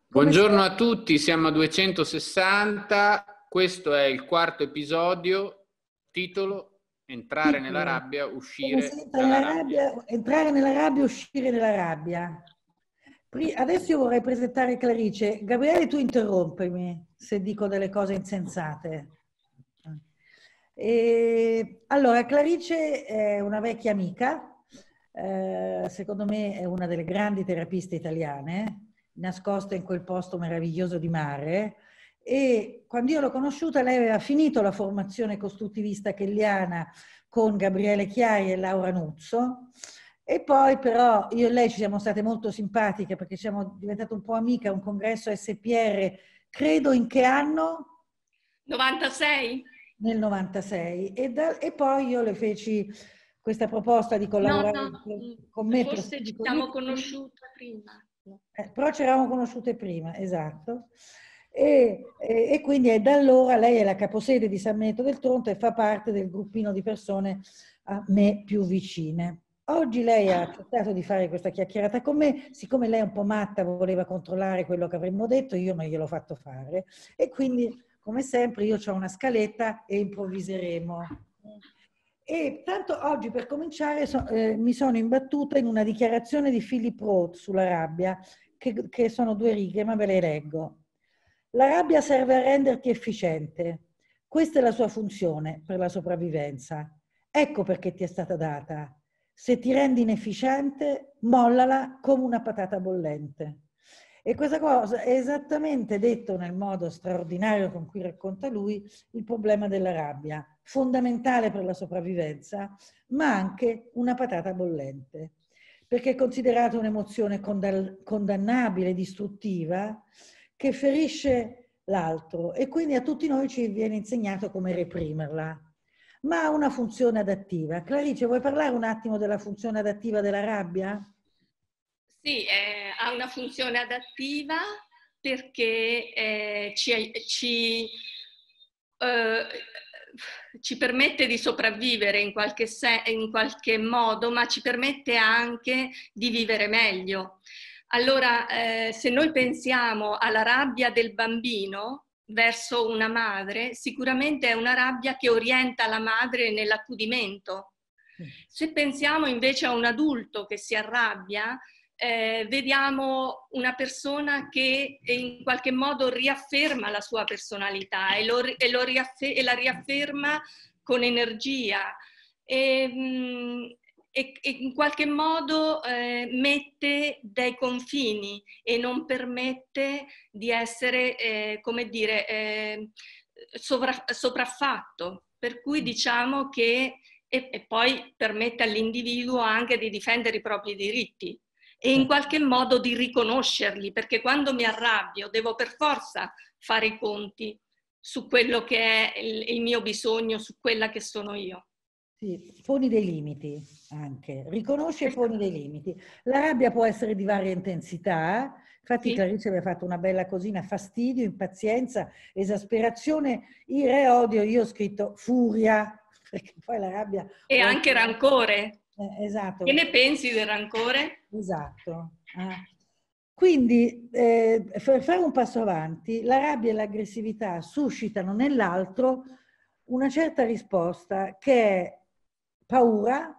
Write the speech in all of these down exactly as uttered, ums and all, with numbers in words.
Buongiorno a tutti, siamo a duecentosessanta, questo è il quarto episodio, titolo Entrare nella rabbia, uscire dalla rabbia. rabbia. Entrare nella rabbia, uscire dalla rabbia. Adesso io vorrei presentare Clarice. Gabriele, tu interrompimi se dico delle cose insensate. E, allora, Clarice è una vecchia amica, eh, secondo me è una delle grandi terapiste italiane, nascosta in quel posto meraviglioso di mare, e quando io l'ho conosciuta lei aveva finito la formazione costruttivista kelliana con Gabriele Chiari e Laura Nuzzo, e poi però io e lei ci siamo state molto simpatiche perché siamo diventate un po' amiche a un congresso S P R, credo in che anno? novantasei? Nel novantasei, e, da, e poi io le feci questa proposta di collaborare no, no, con, con me. Forse ci siamo conosciute prima. Eh, però ci eravamo conosciute prima, esatto. E, e, e quindi è da allora lei è la caposede di San Benedetto del Tronto e fa parte del gruppino di persone a me più vicine. Oggi lei ha accettato di fare questa chiacchierata con me, siccome lei è un po' matta, voleva controllare quello che avremmo detto, io non gliel'ho fatto fare, e quindi come sempre io ho una scaletta e improvviseremo. E tanto oggi per cominciare so, eh, mi sono imbattuta in una dichiarazione di Philip Roth sulla rabbia, che, che sono due righe, ma ve le leggo. La rabbia serve a renderti efficiente. Questa è la sua funzione per la sopravvivenza. Ecco perché ti è stata data. Se ti rendi inefficiente, mollala come una patata bollente. E questa cosa è esattamente detto nel modo straordinario con cui racconta lui il problema della rabbia, fondamentale per la sopravvivenza, ma anche una patata bollente, perché è considerata un'emozione condannabile, distruttiva, che ferisce l'altro, e quindi a tutti noi ci viene insegnato come reprimerla, ma ha una funzione adattiva. Clarice, vuoi parlare un attimo della funzione adattiva della rabbia? Sì, eh, ha una funzione adattiva perché eh, ci, ci, eh, ci permette di sopravvivere in qualche, se- in qualche modo, ma ci permette anche di vivere meglio. Allora, eh, se noi pensiamo alla rabbia del bambino verso una madre, sicuramente è una rabbia che orienta la madre nell'accudimento. Se pensiamo invece a un adulto che si arrabbia, Eh, vediamo una persona che in qualche modo riafferma la sua personalità e, lo, e, lo riaffe, e la riafferma con energia e, mh, e, e in qualche modo eh, mette dei confini e non permette di essere, eh, come dire, eh, sovra, sopraffatto. Per cui diciamo che e, e poi permette all'individuo anche di difendere i propri diritti e in qualche modo di riconoscerli, perché quando mi arrabbio devo per forza fare i conti su quello che è il, il mio bisogno, su quella che sono io. Sì, poni dei limiti anche, riconosci e poni dei limiti. La rabbia può essere di varia intensità, infatti sì. Clarice aveva fatto una bella cosina: fastidio, impazienza, esasperazione, ire, odio. Io ho scritto furia, perché poi la rabbia... E anche essere... rancore. Eh, esatto. Che ne pensi del rancore? Esatto. Ah. Quindi, eh, per fare un passo avanti, la rabbia e l'aggressività suscitano nell'altro una certa risposta che è paura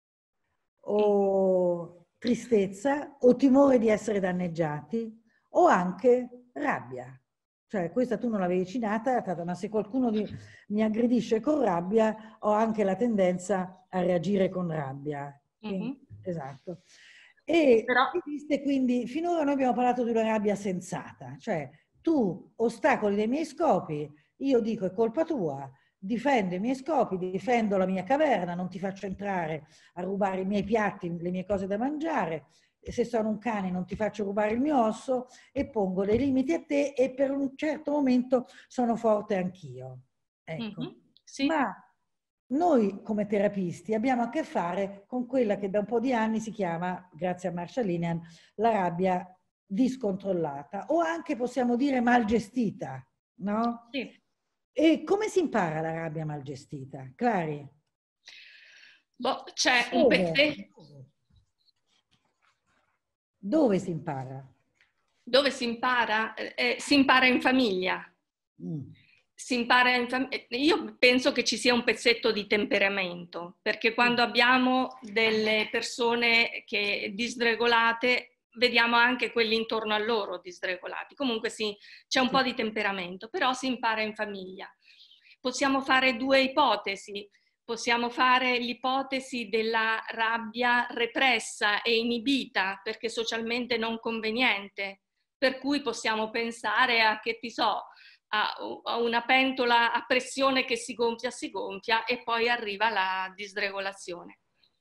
o tristezza o timore di essere danneggiati o anche rabbia. Cioè, questa tu non l'avevi cinata, ma se qualcuno mi aggredisce con rabbia ho anche la tendenza a reagire con rabbia. Quindi, mm-hmm. Esatto. E Però... esiste quindi, finora noi abbiamo parlato di una rabbia sensata, cioè tu ostacoli dei miei scopi, io dico è colpa tua, difendo i miei scopi, difendo la mia caverna, non ti faccio entrare a rubare i miei piatti, le mie cose da mangiare, se sono un cane non ti faccio rubare il mio osso, e pongo dei limiti a te e per un certo momento sono forte anch'io. Ecco. Mm-hmm. Sì. Ma noi come terapisti abbiamo a che fare con quella che da un po' di anni si chiama, grazie a Marshall Linehan, la rabbia discontrollata o anche possiamo dire mal gestita, no? Sì. E come si impara la rabbia mal gestita? Clari? Boh, c'è un pezzetto. Dove si impara? Dove si impara? Eh, si impara in famiglia. Mm. Si impara in famiglia. Io penso che ci sia un pezzetto di temperamento, perché quando abbiamo delle persone che disregolate, vediamo anche quelli intorno a loro disregolati. Comunque sì, c'è un po' di temperamento, però si impara in famiglia. Possiamo fare due ipotesi. Possiamo fare l'ipotesi della rabbia repressa e inibita perché socialmente non conveniente, per cui possiamo pensare a, che ti so, a una pentola a pressione che si gonfia, si gonfia e poi arriva la disregolazione.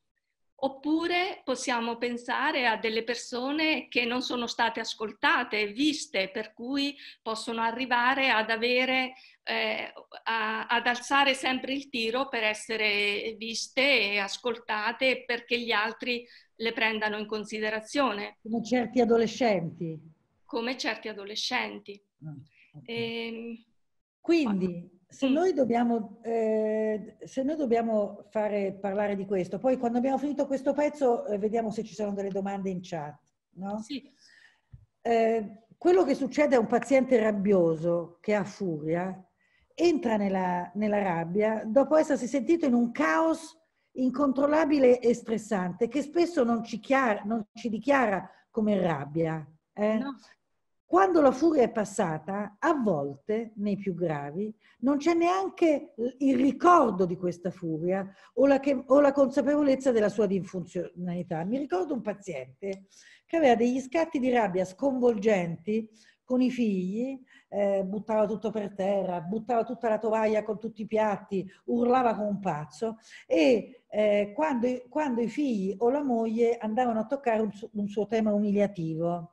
Oppure possiamo pensare a delle persone che non sono state ascoltate e viste, per cui possono arrivare ad avere, eh, a, ad alzare sempre il tiro per essere viste e ascoltate perché gli altri le prendano in considerazione. Come certi adolescenti. Come certi adolescenti. Ah, okay. E, Quindi, se noi, dobbiamo, eh, se noi dobbiamo fare parlare di questo, poi quando abbiamo finito questo pezzo eh, vediamo se ci sono delle domande in chat, no? Sì. Eh, quello che succede a un paziente rabbioso che ha furia, entra nella, nella rabbia dopo essersi sentito in un caos incontrollabile e stressante che spesso non ci, chiara, non ci dichiara come rabbia. Eh? No. Quando la furia è passata, a volte, nei più gravi, non c'è neanche il ricordo di questa furia o la, che, o la consapevolezza della sua disfunzionalità. Mi ricordo un paziente che aveva degli scatti di rabbia sconvolgenti con i figli, eh, buttava tutto per terra, buttava tutta la tovaglia con tutti i piatti, urlava come un pazzo e eh, quando, quando i figli o la moglie andavano a toccare un, un suo tema umiliativo.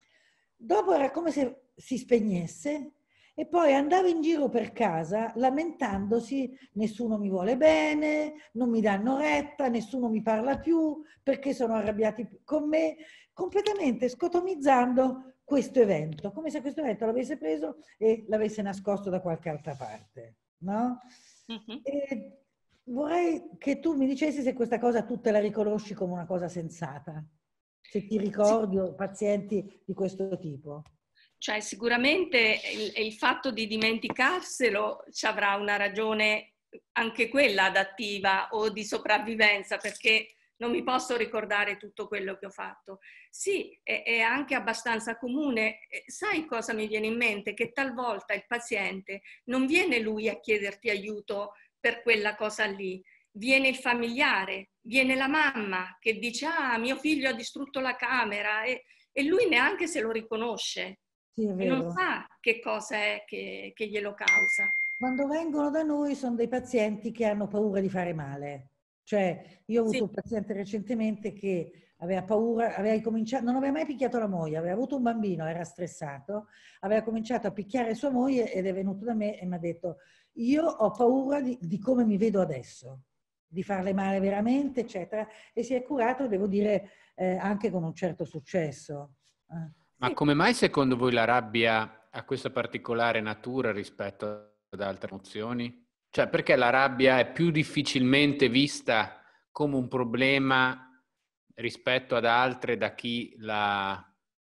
Dopo era come se si spegnesse e poi andava in giro per casa lamentandosi: nessuno mi vuole bene, non mi danno retta, nessuno mi parla più perché sono arrabbiati con me, completamente scotomizzando questo evento, come se questo evento l'avesse preso e l'avesse nascosto da qualche altra parte, no? Uh-huh. E vorrei che tu mi dicessi se questa cosa tu te la riconosci come una cosa sensata. Se ti ricordi sì. Pazienti di questo tipo. Cioè sicuramente il, il fatto di dimenticarselo ci avrà una ragione anche quella adattiva o di sopravvivenza, perché non mi posso ricordare tutto quello che ho fatto. Sì, è, è anche abbastanza comune. Sai cosa mi viene in mente? Che talvolta il paziente non viene lui a chiederti aiuto per quella cosa lì, viene il familiare, viene la mamma che dice: ah, mio figlio ha distrutto la camera, e, e lui neanche se lo riconosce. Sì, è vero. E non sa che cosa è che, che glielo causa. Quando vengono da noi sono dei pazienti che hanno paura di fare male. Cioè, io ho avuto sì. un paziente recentemente che aveva paura, aveva cominciato, non aveva mai picchiato la moglie, aveva avuto un bambino, era stressato, aveva cominciato a picchiare sua moglie ed è venuto da me e mi ha detto: io ho paura di, di come mi vedo adesso, di farle male veramente, eccetera, e si è curato, devo dire, eh, anche con un certo successo. Eh. Ma sì. Come mai secondo voi la rabbia ha questa particolare natura rispetto ad altre emozioni? Cioè, perché la rabbia è più difficilmente vista come un problema rispetto ad altre da chi la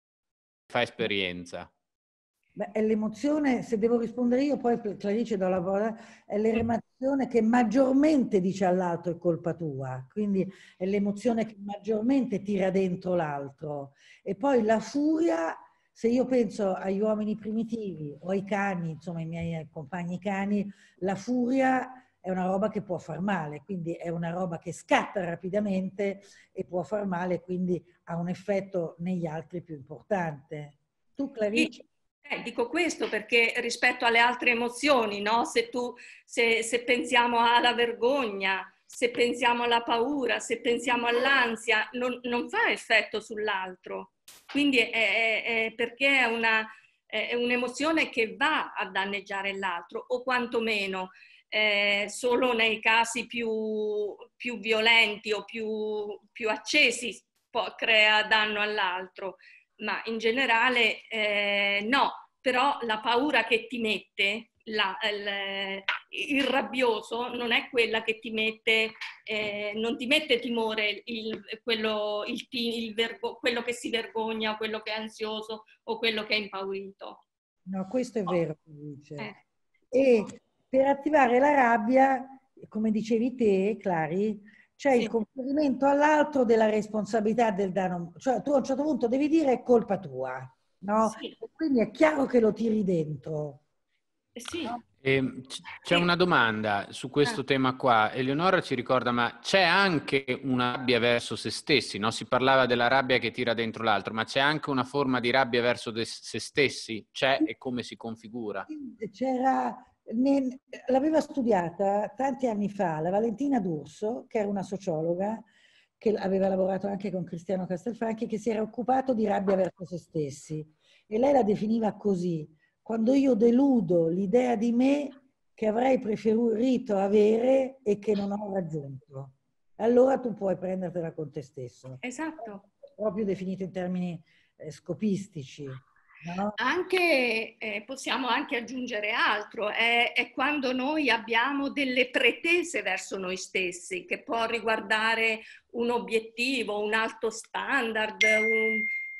fa esperienza? Beh, è l'emozione, se devo rispondere io, poi Clarice do la parola, è l'emozione che maggiormente dice all'altro è colpa tua, quindi è l'emozione che maggiormente tira dentro l'altro. E poi la furia, se io penso agli uomini primitivi o ai cani, insomma ai miei compagni cani, la furia è una roba che può far male, quindi è una roba che scatta rapidamente e può far male, quindi ha un effetto negli altri più importante. Tu, Clarice? Eh, dico questo perché rispetto alle altre emozioni, no? Se, tu, se, se pensiamo alla vergogna, se pensiamo alla paura, se pensiamo all'ansia, non, non fa effetto sull'altro. Quindi è, è, è perché è, una, è un'emozione che va a danneggiare l'altro, o quantomeno eh, solo nei casi più, più violenti o più, più accesi può, crea danno all'altro. Ma in generale eh, no, però la paura che ti mette, la, il, il rabbioso non è quella che ti mette, eh, non ti mette timore il, quello, il, il vergo, quello che si vergogna, quello che è ansioso o quello che è impaurito. No, questo è vero, dice. Eh. E per attivare la rabbia, come dicevi te, Clari, c'è Sì. il conferimento all'altro della responsabilità del danno. Cioè tu a un certo punto devi dire è colpa tua, no? Sì. Quindi è chiaro che lo tiri dentro. Sì. No? E c'è una domanda su questo Ah. tema qua. Eleonora ci ricorda, ma c'è anche una rabbia verso se stessi, no? Si parlava della rabbia che tira dentro l'altro, ma c'è anche una forma di rabbia verso se stessi? C'è e come si configura? C'era, l'aveva studiata tanti anni fa la Valentina D'Urso, che era una sociologa, che aveva lavorato anche con Cristiano Castelfranchi, che si era occupato di rabbia verso se stessi. E lei la definiva così: quando io deludo l'idea di me che avrei preferito avere e che non ho raggiunto. Allora tu puoi prendertela con te stesso. Esatto. Proprio definito in termini eh, scopistici. No? Anche, eh, possiamo anche aggiungere altro, è, è quando noi abbiamo delle pretese verso noi stessi, che può riguardare un obiettivo, un alto standard, un,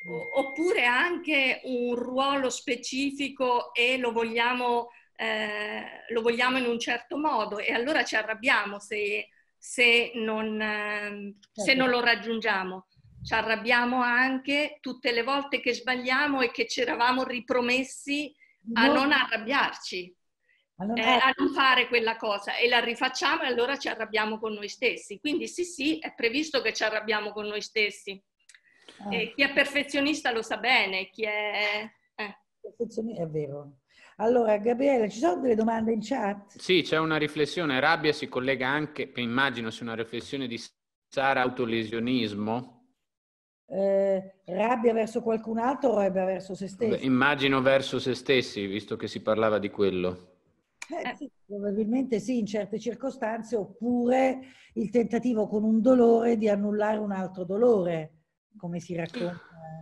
oppure anche un ruolo specifico e lo vogliamo, eh, lo vogliamo in un certo modo, e allora ci arrabbiamo se, se, non, eh, se non lo raggiungiamo. Ci arrabbiamo anche tutte le volte che sbagliamo e che ci eravamo ripromessi a non arrabbiarci, allora, eh, a non fare quella cosa, e la rifacciamo e allora ci arrabbiamo con noi stessi. Quindi sì, sì, è previsto che ci arrabbiamo con noi stessi. ah, E chi è perfezionista lo sa bene, chi è... Eh. Perfezionista è vero. Allora, Gabriele, ci sono delle domande in chat? Sì, c'è una riflessione. Rabbia si collega anche, immagino sia una riflessione di Sara, autolesionismo. Eh, rabbia verso qualcun altro o rabbia verso se Beh, stesso? immagino verso se stessi, visto che si parlava di quello. Eh, sì, probabilmente sì, in certe circostanze, oppure il tentativo con un dolore di annullare un altro dolore, come si racconta.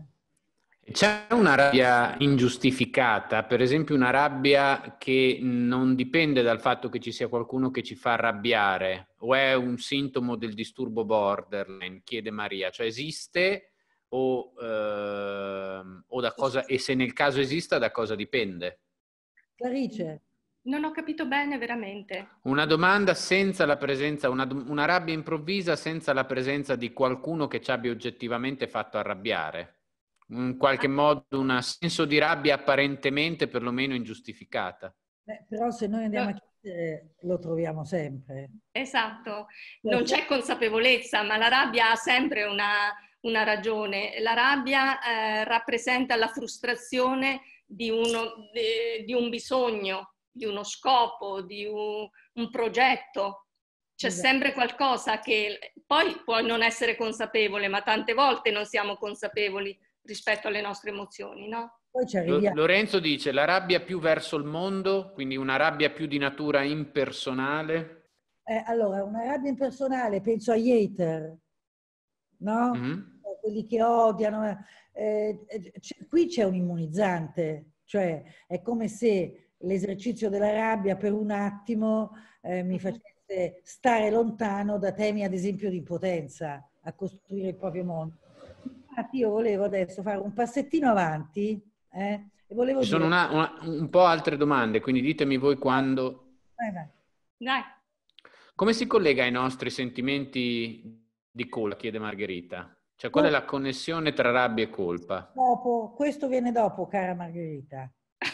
C'è una rabbia ingiustificata, per esempio una rabbia che non dipende dal fatto che ci sia qualcuno che ci fa arrabbiare, o è un sintomo del disturbo borderline, chiede Maria, cioè esiste o, ehm, o da cosa, e se nel caso esista da cosa dipende? Clarice? Non ho capito bene veramente. Una domanda senza la presenza, una, una rabbia improvvisa senza la presenza di qualcuno che ci abbia oggettivamente fatto arrabbiare. In qualche modo un senso di rabbia apparentemente perlomeno ingiustificata. Beh, però se noi andiamo a chiedere lo troviamo sempre. Esatto, non c'è consapevolezza, ma la rabbia ha sempre una, una ragione. La rabbia eh, rappresenta la frustrazione di, uno, di, di un bisogno, di uno scopo, di un, un progetto. C'è Esatto. sempre qualcosa che poi può non essere consapevole, ma tante volte non siamo consapevoli rispetto alle nostre emozioni, no? Poi ci arriviamo. Lorenzo dice la rabbia più verso il mondo, quindi una rabbia più di natura impersonale. Eh, allora, una rabbia impersonale, penso agli hater, no? Mm-hmm. Quelli che odiano. Eh, eh, qui c'è un immunizzante, cioè è come se l'esercizio della rabbia per un attimo eh, mi facesse stare lontano da temi, ad esempio, di impotenza a costruire il proprio mondo. Infatti io volevo adesso fare un passettino avanti eh, e volevo Ci sono dire... una, una, un po' altre domande, quindi ditemi voi quando... Vai, vai. Dai. Come si collega ai nostri sentimenti di colpa, chiede Margherita? Cioè, qual è la connessione tra rabbia e colpa? Dopo, questo viene dopo, cara Margherita.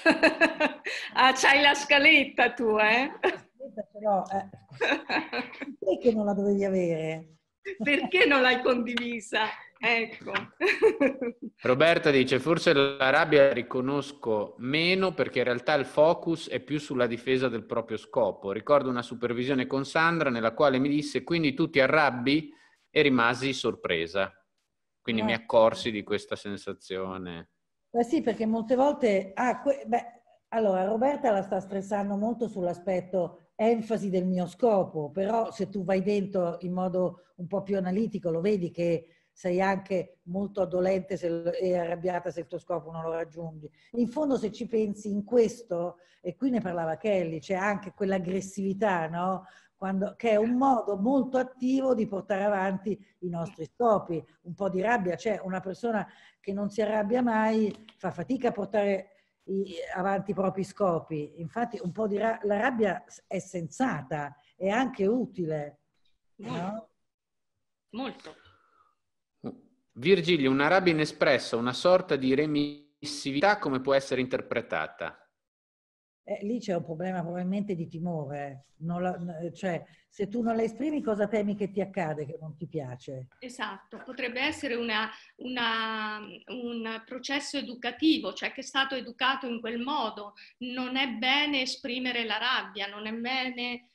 Ah, c'hai la scaletta tu, eh? Però, eh, perché non la dovevi avere? Perché non l'hai condivisa? Ecco. Roberta dice, forse la rabbia la riconosco meno perché in realtà il focus è più sulla difesa del proprio scopo. Ricordo una supervisione con Sandra nella quale mi disse, quindi tu ti arrabbi, e rimasi sorpresa. Quindi No. mi accorsi di questa sensazione. Beh sì, perché molte volte... Ah, beh, allora, Roberta la sta stressando molto sull'aspetto enfasi del mio scopo, però se tu vai dentro in modo un po' più analitico lo vedi che sei anche molto dolente se, e arrabbiata se il tuo scopo non lo raggiungi. In fondo, se ci pensi in questo, e qui ne parlava Kelly, c'è anche quell'aggressività, no? Quando, che è un modo molto attivo di portare avanti i nostri scopi. Un po' di rabbia, c'è una persona che non si arrabbia mai, fa fatica a portare i, avanti i propri scopi. Infatti un po' di ra- la rabbia è sensata, è anche utile. Molto. No? Molto. Virgilio, una rabbia inespressa, una sorta di remissività, come può essere interpretata? Eh, lì c'è un problema probabilmente di timore. Non la, cioè, se tu non la esprimi, cosa temi che ti accade che non ti piace? Esatto, potrebbe essere una, una, un processo educativo, cioè che è stato educato in quel modo. Non è bene esprimere la rabbia, non è bene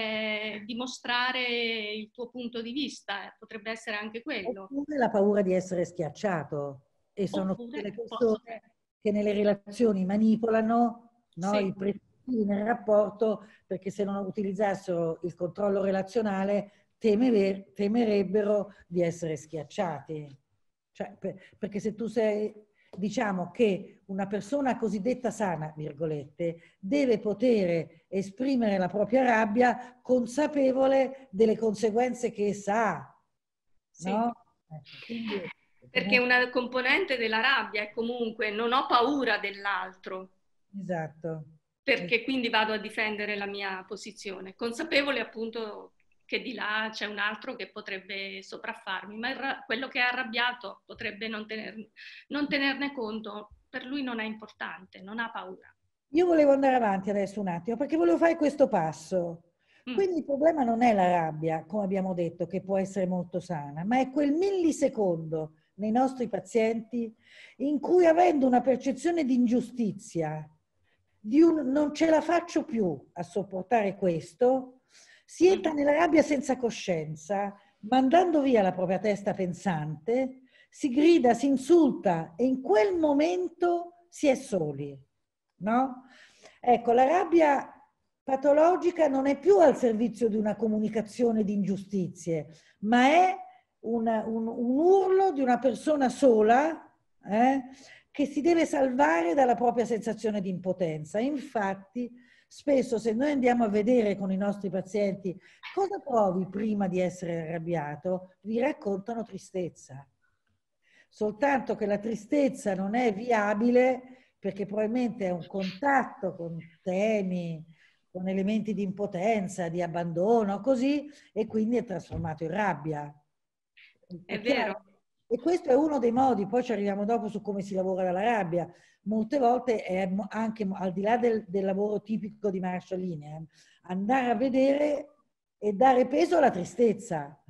eh, dimostrare il tuo punto di vista, potrebbe essere anche quello. Oppure la paura di essere schiacciato. E sono tutte Oppure le posso... persone che nelle relazioni manipolano, no, Sì. i presidi nel rapporto, perché se non utilizzassero il controllo relazionale temer, temerebbero di essere schiacciati. Cioè, per, perché se tu sei, diciamo che una persona cosiddetta sana, virgolette, deve poter esprimere la propria rabbia consapevole delle conseguenze che essa ha, Sì. no? Ecco, quindi, Perché una componente della rabbia è comunque non ho paura dell'altro. Esatto. Perché quindi vado a difendere la mia posizione, consapevole appunto che di là c'è un altro che potrebbe sopraffarmi, ma il, quello che è arrabbiato potrebbe non, tener, non tenerne conto, per lui non è importante, non ha paura. Io volevo andare avanti adesso un attimo, perché volevo fare questo passo. Mm. Quindi il problema non è la rabbia, come abbiamo detto, che può essere molto sana, ma è quel millisecondo nei nostri pazienti in cui, avendo una percezione di ingiustizia, di un non ce la faccio più a sopportare questo, si entra nella rabbia senza coscienza, mandando via la propria testa pensante, si grida, si insulta e in quel momento si è soli, no? Ecco, la rabbia patologica non è più al servizio di una comunicazione di ingiustizie, ma è una, un, un urlo di una persona sola, eh, che si deve salvare dalla propria sensazione di impotenza. Infatti, spesso se noi andiamo a vedere con i nostri pazienti cosa provi prima di essere arrabbiato, vi raccontano tristezza. Soltanto che la tristezza non è viabile perché probabilmente è un contatto con temi, con elementi di impotenza, di abbandono, così, e quindi è trasformato in rabbia. È vero. E questo è uno dei modi, poi ci arriviamo dopo su come si lavora dalla rabbia. Molte volte è anche al di là del, del lavoro tipico di Marshall Linehan, andare a vedere e dare peso alla tristezza,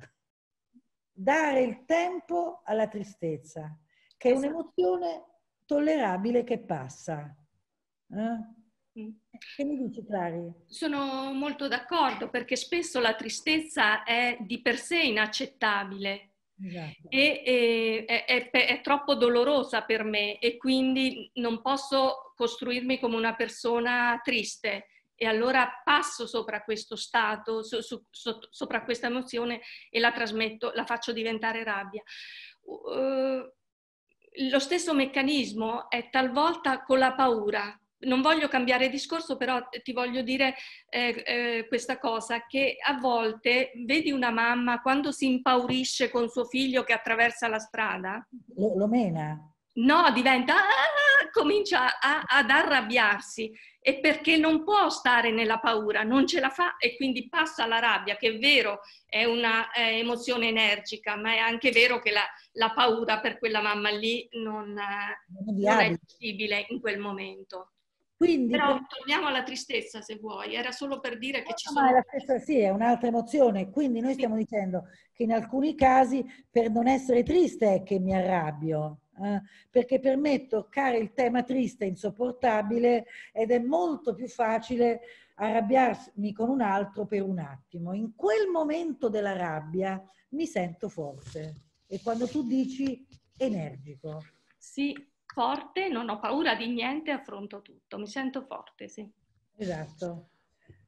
dare il tempo alla tristezza, che è un'emozione tollerabile che passa. Eh? Mm. Che mi dici, Clari? Sono molto d'accordo perché spesso la tristezza è di per sé inaccettabile. Esatto. E, e è, è, è troppo dolorosa per me e quindi non posso costruirmi come una persona triste e allora passo sopra questo stato, su, su, so, sopra questa emozione e la trasmetto, la faccio diventare rabbia. Uh, lo stesso meccanismo è talvolta con la paura. Non voglio cambiare discorso, però ti voglio dire eh, eh, questa cosa, che a volte vedi una mamma quando si impaurisce con suo figlio che attraversa la strada. Lo, lo mena. No, diventa, ah, comincia a, ad arrabbiarsi e perché non può stare nella paura, non ce la fa e quindi passa alla rabbia, che è vero, è una è emozione energica, ma è anche vero che la, la paura per quella mamma lì non, non, non è possibile in quel momento. Quindi, però per... torniamo alla tristezza se vuoi, era solo per dire no, che ci sono... Ma è la stessa, sì, è un'altra emozione, quindi noi stiamo sì. dicendo che in alcuni casi per non essere triste è che mi arrabbio, eh? Perché per me toccare il tema triste è insopportabile ed è molto più facile arrabbiarmi con un altro per un attimo. In quel momento della rabbia mi sento forte e quando tu dici energico. Sì. Forte, non ho paura di niente, affronto tutto, mi sento forte, sì. Esatto.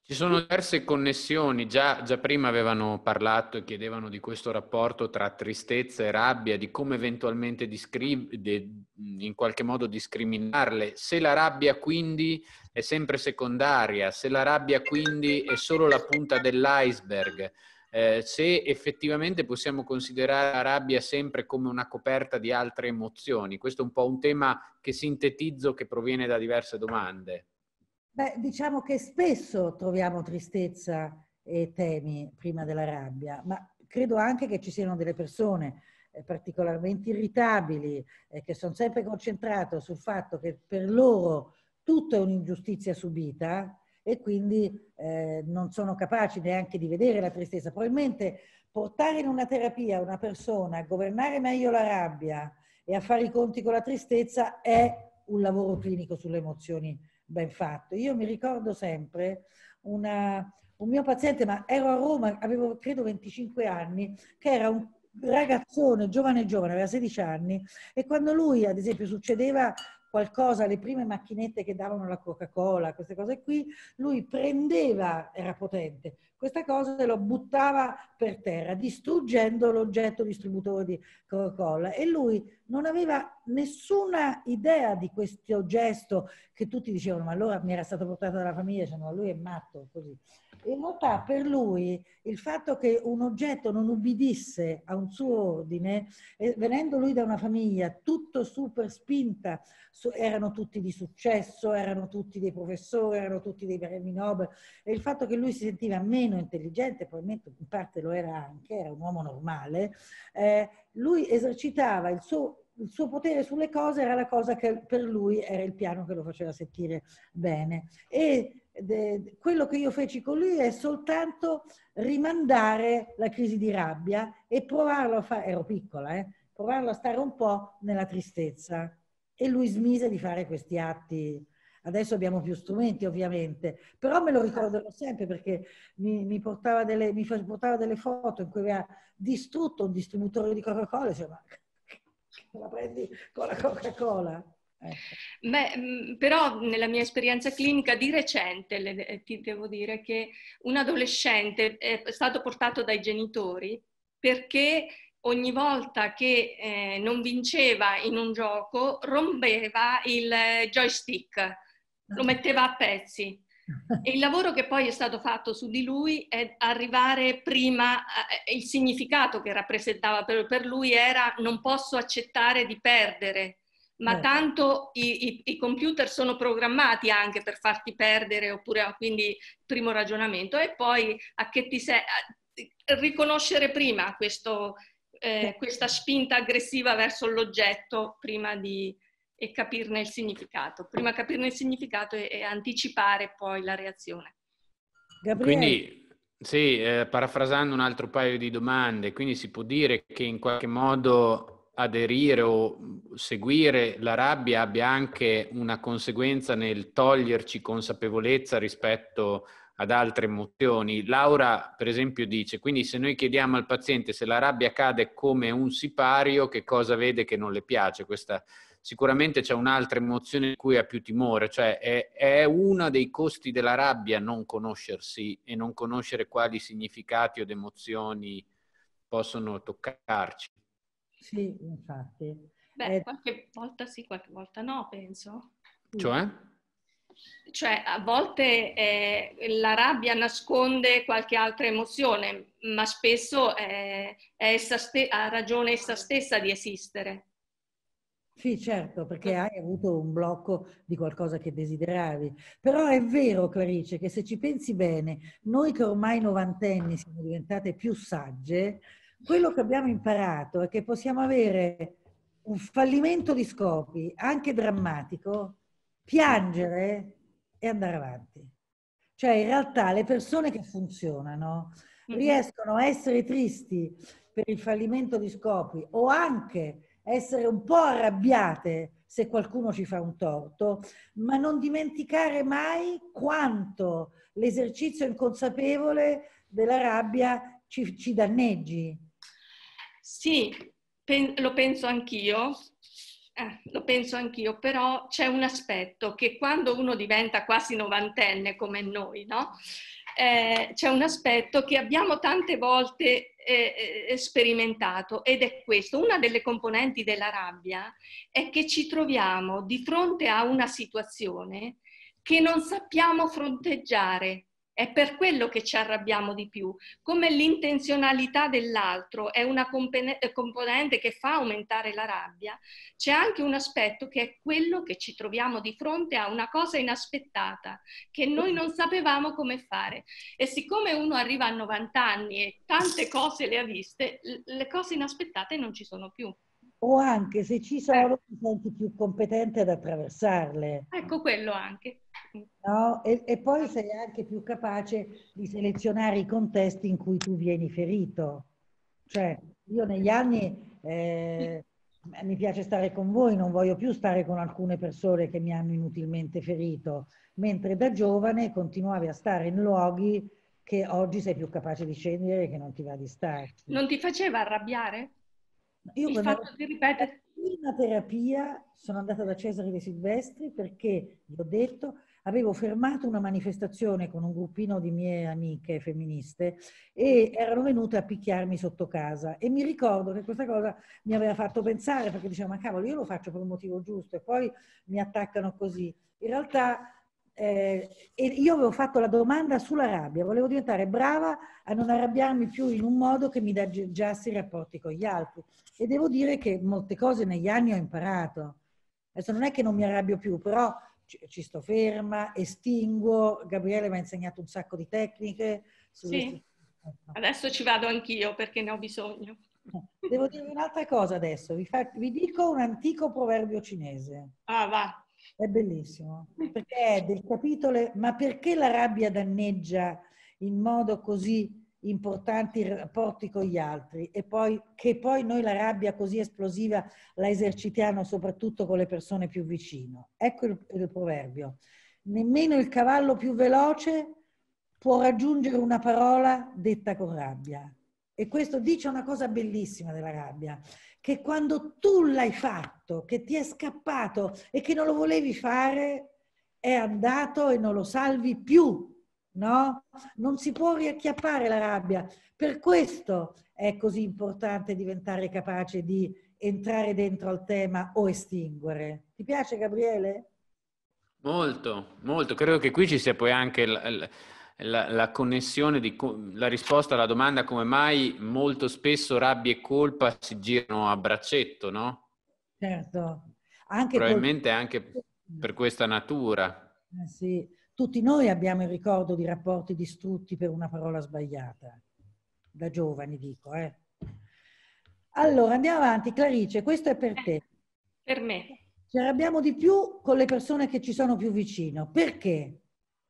Ci sono diverse connessioni, già, già prima avevano parlato e chiedevano di questo rapporto tra tristezza e rabbia, di come eventualmente discri- de- in qualche modo discriminarle. Se la rabbia quindi è sempre secondaria, se la rabbia quindi è solo la punta dell'iceberg, eh, se effettivamente possiamo considerare la rabbia sempre come una coperta di altre emozioni. Questo è un po' un tema che sintetizzo, che proviene da diverse domande. Beh, diciamo che spesso troviamo tristezza e temi prima della rabbia, ma credo anche che ci siano delle persone eh, particolarmente irritabili, eh, che sono sempre concentrate sul fatto che per loro tutto è un'ingiustizia subita e quindi eh, non sono capaci neanche di vedere la tristezza. Probabilmente portare in una terapia una persona a governare meglio la rabbia e a fare i conti con la tristezza è un lavoro clinico sulle emozioni ben fatto. Io mi ricordo sempre una, un mio paziente, ma ero a Roma, avevo credo venticinque anni, che era un ragazzone, giovane giovane, aveva sedici anni, e quando lui, ad esempio, succedeva qualcosa, le prime macchinette che davano la Coca-Cola, queste cose qui, lui prendeva, era potente, questa cosa e lo buttava per terra, distruggendo l'oggetto distributore di Coca-Cola. E lui non aveva nessuna idea di questo gesto che tutti dicevano, ma allora mi era stato portato dalla famiglia, cioè, no, lui è matto, così. In realtà per lui il fatto che un oggetto non ubbidisse a un suo ordine, eh, venendo lui da una famiglia tutto super spinta, su, erano tutti di successo, erano tutti dei professori, erano tutti dei premi Nobel, e il fatto che lui si sentiva meno intelligente, probabilmente in parte lo era anche, era un uomo normale, eh, lui esercitava il suo il suo potere sulle cose, era la cosa che per lui era il piano che lo faceva sentire bene. E de, quello che io feci con lui è soltanto rimandare la crisi di rabbia e provarlo a fare, ero piccola, eh, provarlo a stare un po' nella tristezza. E lui smise di fare questi atti. Adesso abbiamo più strumenti ovviamente, però me lo ricorderò sempre perché mi, mi, portava, delle, mi portava delle foto in cui aveva distrutto un distributore di Coca-Cola, cioè, ma la prendi con la Coca-Cola. Ecco. Beh, però nella mia esperienza clinica di recente le, ti devo dire che un adolescente è stato portato dai genitori perché ogni volta che eh, non vinceva in un gioco rompeva il joystick, lo metteva a pezzi. E il lavoro che poi è stato fatto su di lui è arrivare prima, eh, il significato che rappresentava per, per lui era non posso accettare di perdere, ma tanto i, i, i computer sono programmati anche per farti perdere, oppure quindi primo ragionamento. E poi a che ti sei, a, riconoscere prima questo, eh, questa spinta aggressiva verso l'oggetto prima di... e capirne il significato. Prima capirne il significato e, e anticipare poi la reazione. Gabriele. Quindi, sì, eh, parafrasando un altro paio di domande, quindi si può dire che in qualche modo aderire o seguire la rabbia abbia anche una conseguenza nel toglierci consapevolezza rispetto ad altre emozioni. Laura, per esempio, dice, quindi se noi chiediamo al paziente se la rabbia cade come un sipario, che cosa vede che non le piace? Questa sicuramente c'è un'altra emozione di cui ha più timore, cioè è, è uno dei costi della rabbia non conoscersi e non conoscere quali significati o emozioni possono toccarci. Sì, infatti. Beh, Eh, qualche volta sì, qualche volta no, penso. Cioè? Cioè, a volte eh, la rabbia nasconde qualche altra emozione, ma spesso è, è essa ste- ha ragione essa stessa di esistere. Sì, certo, perché hai avuto un blocco di qualcosa che desideravi. Però è vero, Clarice, che se ci pensi bene, noi che ormai novantenni siamo diventate più sagge, quello che abbiamo imparato è che possiamo avere un fallimento di scopi, anche drammatico, piangere e andare avanti. Cioè, in realtà le persone che funzionano riescono a essere tristi per il fallimento di scopi o anche essere un po' arrabbiate se qualcuno ci fa un torto, ma non dimenticare mai quanto l'esercizio inconsapevole della rabbia ci, ci danneggi. Sì, pen- lo penso anch'io, eh, lo penso anch'io, però c'è un aspetto che quando uno diventa quasi novantenne come noi, no? eh, c'è un aspetto che abbiamo tante volte eh, sperimentato, ed è questo. Una delle componenti della rabbia è che ci troviamo di fronte a una situazione che non sappiamo fronteggiare. È per quello che ci arrabbiamo di più. Come l'intenzionalità dell'altro è una componente che fa aumentare la rabbia, c'è anche un aspetto che è quello che ci troviamo di fronte a una cosa inaspettata, che noi non sapevamo come fare. E siccome uno arriva a novanta anni e tante cose le ha viste, le cose inaspettate non ci sono più. O anche se ci sono, eh. ti senti più competente ad attraversarle. Ecco, quello anche. No? E, e poi sei anche più capace di selezionare i contesti in cui tu vieni ferito. Cioè, io negli anni eh, mi piace stare con voi, non voglio più stare con alcune persone che mi hanno inutilmente ferito, mentre da giovane continuavi a stare in luoghi che oggi sei più capace di scendere e che non ti va di starci. Non ti faceva arrabbiare? Io il fatto di ripetere. In terapia sono andata da Cesare De Silvestri perché, gli ho detto, avevo fermato una manifestazione con un gruppino di mie amiche femministe e erano venute a picchiarmi sotto casa, e mi ricordo che questa cosa mi aveva fatto pensare, perché dicevo, ma cavolo, io lo faccio per un motivo giusto e poi mi attaccano così. In realtà eh, e io avevo fatto la domanda sulla rabbia, volevo diventare brava a non arrabbiarmi più in un modo che mi danneggiasse i rapporti con gli altri, e devo dire che molte cose negli anni ho imparato. Adesso non è che non mi arrabbio più, però ci sto ferma, estinguo. Gabriele mi ha insegnato un sacco di tecniche. Sì, adesso ci vado anch'io perché ne ho bisogno. Devo dirvi un'altra cosa adesso, vi, fa, vi dico un antico proverbio cinese. Ah, va. È bellissimo, perché è del capitolo ma perché la rabbia danneggia in modo così importante i rapporti con gli altri, e poi che poi noi la rabbia così esplosiva la esercitiamo soprattutto con le persone più vicino. Ecco il, il proverbio: nemmeno il cavallo più veloce può raggiungere una parola detta con rabbia. E questo dice una cosa bellissima della rabbia, che quando tu l'hai fatto, che ti è scappato e che non lo volevi fare, è andato e non lo salvi più, no? Non si può riacchiappare la rabbia. Per questo è così importante diventare capace di entrare dentro al tema o estinguere. Ti piace, Gabriele? Molto, molto. Credo che qui ci sia poi anche la, la, la connessione, di, la risposta alla domanda come mai molto spesso rabbia e colpa si girano a braccetto, no? Certo. Anche probabilmente col... anche per questa natura. Eh sì. Tutti noi abbiamo il ricordo di rapporti distrutti per una parola sbagliata, da giovani dico. Eh. Allora, andiamo avanti. Clarice, questo è per te. Per me. Ci arrabbiamo di più con le persone che ci sono più vicino. Perché?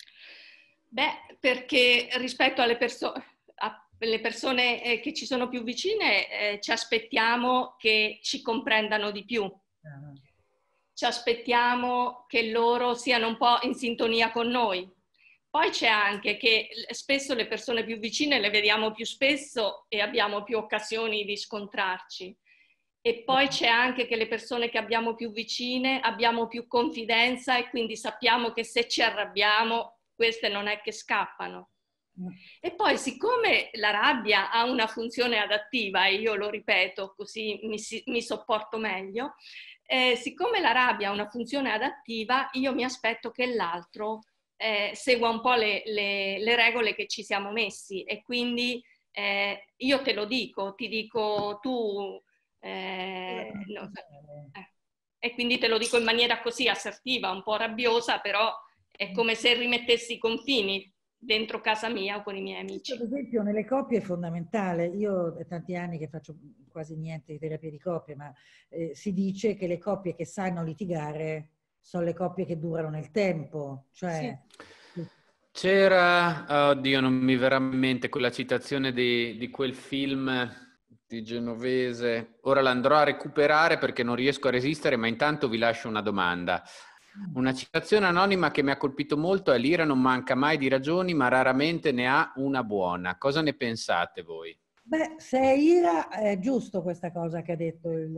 Beh, perché rispetto alle persone... le persone eh, che ci sono più vicine eh, ci aspettiamo che ci comprendano di più. Uh-huh. Ci aspettiamo che loro siano un po' in sintonia con noi. Poi c'è anche che spesso le persone più vicine le vediamo più spesso e abbiamo più occasioni di scontrarci. E poi c'è anche che le persone che abbiamo più vicine abbiamo più confidenza e quindi sappiamo che se ci arrabbiamo queste non è che scappano. E poi siccome la rabbia ha una funzione adattiva, e io lo ripeto così mi, mi sopporto meglio, eh, siccome la rabbia ha una funzione adattiva, io mi aspetto che l'altro eh, segua un po' le, le, le regole che ci siamo messi, e quindi eh, io te lo dico, ti dico tu, eh, no, eh, e quindi te lo dico in maniera così assertiva, un po' rabbiosa, però è come se rimettessi i confini dentro casa mia o con i miei amici. Ad esempio nelle coppie è fondamentale. Io è tanti anni che faccio quasi niente di terapia di coppie, ma eh, si dice che le coppie che sanno litigare sono le coppie che durano nel tempo. Cioè... Sì. C'era, oddio non mi verrà in mente quella citazione di, di quel film di Genovese, ora l'andrò a recuperare perché non riesco a resistere, ma intanto vi lascio una domanda. Una citazione anonima che mi ha colpito molto è: l'ira non manca mai di ragioni, ma raramente ne ha una buona. Cosa ne pensate voi? Beh, se è ira, è giusto questa cosa che ha detto il,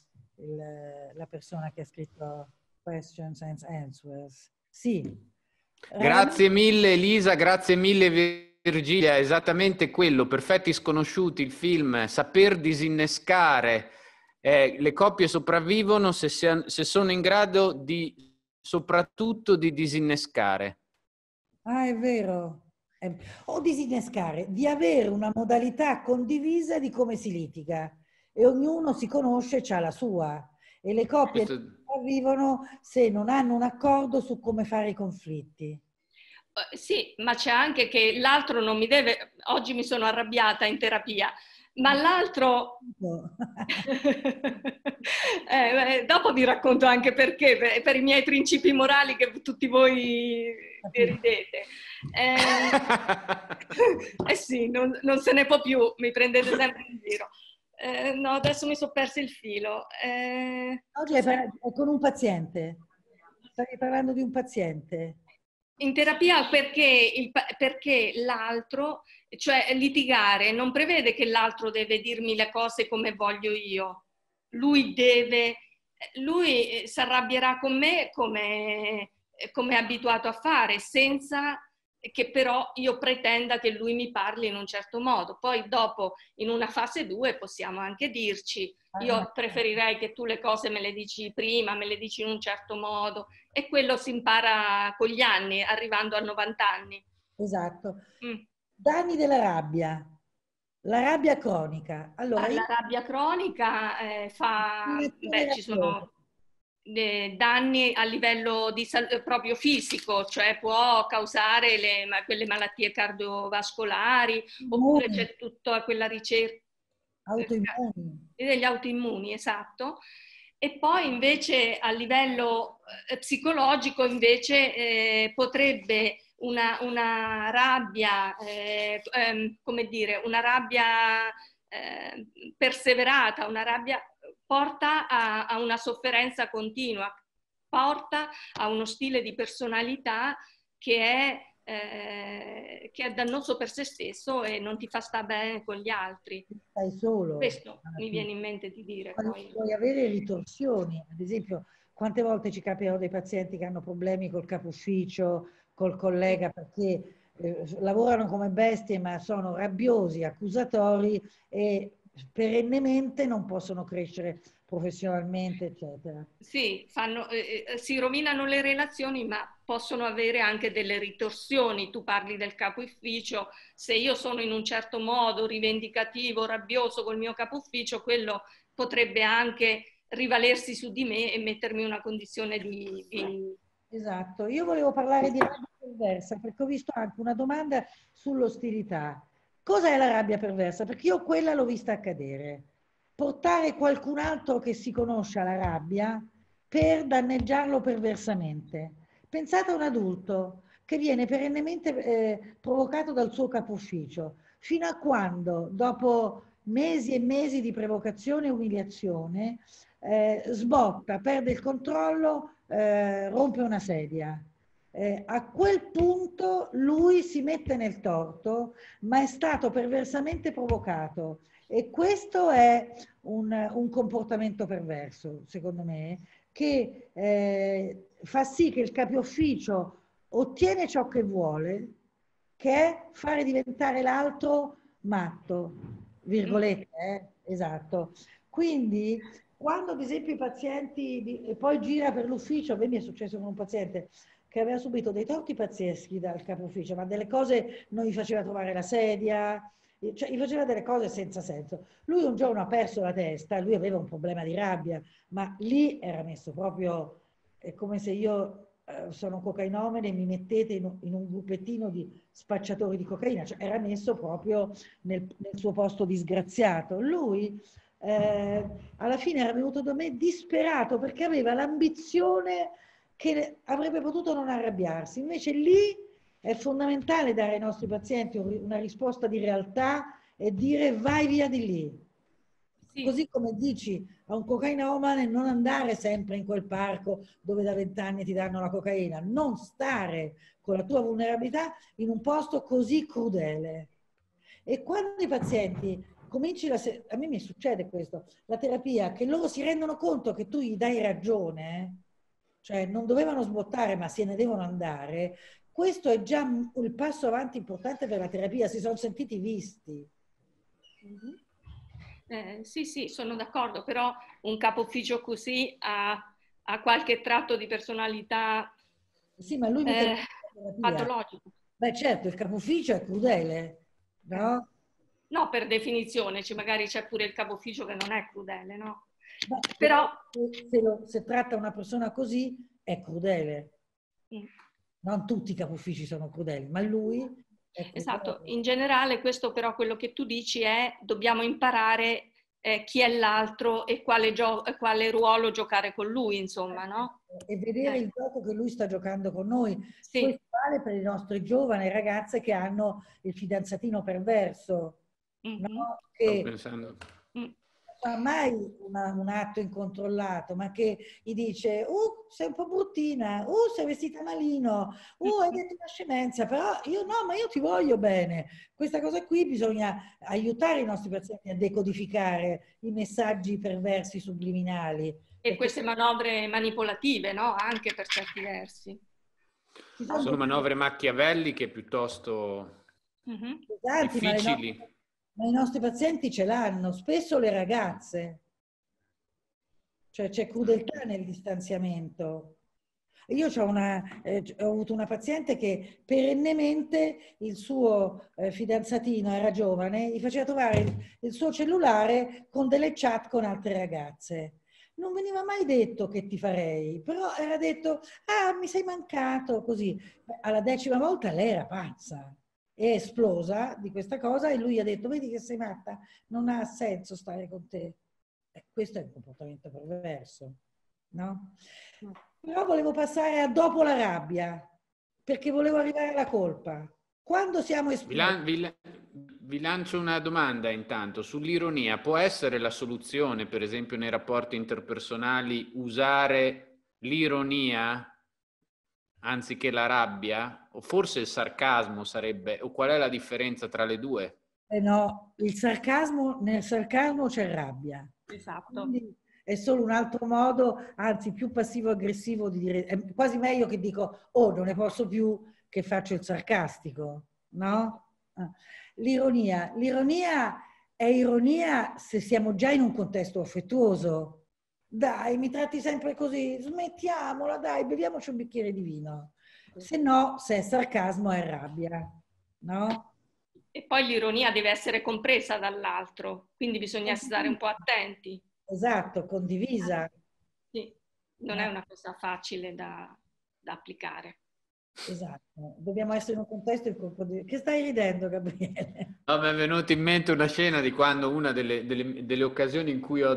il, la persona che ha scritto Questions and Answers. Sì, Grazie mille Elisa, grazie mille Virgilia, esattamente quello, Perfetti Sconosciuti, il film, saper disinnescare. Eh, le coppie sopravvivono se, se sono in grado di, soprattutto di disinnescare. Ah, è vero. Eh, o disinnescare, di avere una modalità condivisa di come si litiga e ognuno si conosce, c'ha la sua, e le coppie Questo... vivono se non hanno un accordo su come fare i conflitti. Uh, sì, ma c'è anche che l'altro non mi deve... Oggi mi sono arrabbiata in terapia, ma l'altro... No. eh, dopo vi racconto anche perché, per, per i miei principi morali che tutti voi deridete. Eh, eh sì, non, non se ne può più, mi prendete sempre in giro. Eh, no, adesso mi sono perso il filo. Eh, Oggi è, è con un paziente. Stavi parlando di un paziente. In terapia perché, il, perché l'altro, cioè litigare, non prevede che l'altro deve dirmi le cose come voglio io. Lui deve, lui si arrabbierà con me come, come è abituato a fare, senza che però io pretenda che lui mi parli in un certo modo. Poi dopo, in una fase due, possiamo anche dirci, io preferirei che tu le cose me le dici prima, me le dici in un certo modo, e quello si impara con gli anni, arrivando a novanta anni. Esatto. Mm. Danni della rabbia. La rabbia cronica. Allora, La io... rabbia cronica eh, fa... Beh, ci sono eh, danni a livello di sal- proprio fisico, cioè può causare le, ma, quelle malattie cardiovascolari, oppure c'è tutta quella ricerca autoimmuni. degli autoimmuni, esatto. E poi invece a livello eh, psicologico invece eh, potrebbe una, una rabbia, eh, ehm, come dire, una rabbia eh, perseverata, una rabbia porta a, a una sofferenza continua, porta a uno stile di personalità che è Eh, che è dannoso per se stesso e non ti fa stare bene con gli altri. Stai solo. Questo mi viene in mente di dire. Puoi, poi. puoi avere ritorsioni, ad esempio, quante volte ci capitano dei pazienti che hanno problemi col capo ufficio, col collega, perché eh, lavorano come bestie ma sono rabbiosi, accusatori e perennemente non possono crescere professionalmente, eccetera. Sì, fanno, eh, si rovinano le relazioni, ma possono avere anche delle ritorsioni. Tu parli del capo ufficio, se io sono in un certo modo rivendicativo, rabbioso col mio capo ufficio, quello potrebbe anche rivalersi su di me e mettermi in una condizione di... di... Esatto, io volevo parlare di rabbia perversa perché ho visto anche una domanda sull'ostilità. Cos'è la rabbia perversa? Perché io quella l'ho vista accadere. Portare qualcun altro che si conosce alla rabbia per danneggiarlo perversamente. Pensate a un adulto che viene perennemente eh, provocato dal suo capo ufficio, fino a quando, dopo mesi e mesi di provocazione e umiliazione, eh, sbotta, perde il controllo, eh, rompe una sedia. Eh, a quel punto lui si mette nel torto, ma è stato perversamente provocato. E questo è un, un comportamento perverso, secondo me, che eh, fa sì che il capo ufficio ottiene ciò che vuole, che è fare diventare l'altro matto, virgolette, eh? Esatto. Quindi, quando ad esempio i pazienti, e poi gira per l'ufficio, a me mi è successo con un paziente che aveva subito dei torti pazzeschi dal capo ufficio, ma delle cose non gli faceva trovare la sedia, cioè gli faceva delle cose senza senso. Lui un giorno ha perso la testa, lui aveva un problema di rabbia, ma lì era messo proprio, è come se io eh, sono cocainomane e mi mettete in, in un gruppettino di spacciatori di cocaina, cioè era messo proprio nel, nel suo posto disgraziato. Lui eh, alla fine era venuto da me disperato perché aveva l'ambizione che avrebbe potuto non arrabbiarsi, invece lì è fondamentale dare ai nostri pazienti una risposta di realtà e dire vai via di lì. Sì. Così come dici a un cocainomane non andare sempre in quel parco dove da vent'anni ti danno la cocaina, non stare con la tua vulnerabilità in un posto così crudele. E quando i pazienti cominci la, a me mi succede questo, la terapia, che loro si rendono conto che tu gli dai ragione, cioè non dovevano sbottare ma se ne devono andare, questo è già il passo avanti importante per la terapia, si sono sentiti visti. Mm-hmm. Eh, sì, sì, sono d'accordo, però un capo ufficio così ha, ha qualche tratto di personalità sì, ma lui eh, terapia. patologico. Beh, certo, il capo ufficio è crudele, no? Eh. No, per definizione, cioè magari c'è pure il capo ufficio che non è crudele, no? Beh, però se, lo, se tratta una persona così è crudele. Mm. Non tutti i capo uffici sono crudeli, ma lui è crudele. Esatto, in generale questo però quello che tu dici è dobbiamo imparare eh, chi è l'altro e quale, quale ruolo giocare con lui, insomma, no? E vedere eh. il gioco che lui sta giocando con noi. Sì. Questo vale per le nostre giovani ragazze che hanno il fidanzatino perverso, mm-hmm. no? Che sto pensando. Mm. non fa mai una, un atto incontrollato, ma che gli dice uh, sei un po' bruttina, uh, sei vestita malino, uh, hai detto una scemenza, però io no, ma io ti voglio bene. Questa cosa qui bisogna aiutare i nostri pazienti a decodificare i messaggi perversi subliminali. E queste manovre manipolative, no? Anche per certi versi. Sono, sono manovre machiavelliche piuttosto mm-hmm. Pesanti, difficili. Ma, no, ma i nostri pazienti ce l'hanno, spesso le ragazze. Cioè c'è crudeltà nel distanziamento. Io c'ho una, eh, ho avuto una paziente che perennemente il suo eh, fidanzatino era giovane, gli faceva trovare il, il suo cellulare con delle chat con altre ragazze. Non veniva mai detto che ti farei, però era detto, ah, mi sei mancato, così. Alla decima volta lei era pazza, è esplosa di questa cosa e lui ha detto, vedi che sei matta, non ha senso stare con te. Eh, questo è un comportamento perverso, no? Però volevo passare a dopo la rabbia, perché volevo arrivare alla colpa. Quando siamo esplosi... Vi, vi, vi lancio una domanda intanto sull'ironia. Può essere la soluzione, per esempio, nei rapporti interpersonali, usare l'ironia anziché la rabbia? O forse il sarcasmo sarebbe... O qual è la differenza tra le due? Eh no, il sarcasmo, nel sarcasmo c'è rabbia. Esatto. Quindi è solo un altro modo, anzi più passivo-aggressivo di dire, è quasi meglio che dico, oh, non ne posso più, che faccio il sarcastico, no? L'ironia. L'ironia è ironia se siamo già in un contesto affettuoso. Dai, mi tratti sempre così, smettiamola, dai, beviamoci un bicchiere di vino. Se no, se è sarcasmo è rabbia, no? E poi l'ironia deve essere compresa dall'altro, quindi bisogna stare un po' attenti. Esatto, condivisa. Sì, non è una cosa facile da, da applicare. Esatto, dobbiamo essere in un contesto in cui... Che stai ridendo, Gabriele? No, mi è venuta in mente una scena di quando una delle, delle, delle occasioni in cui ho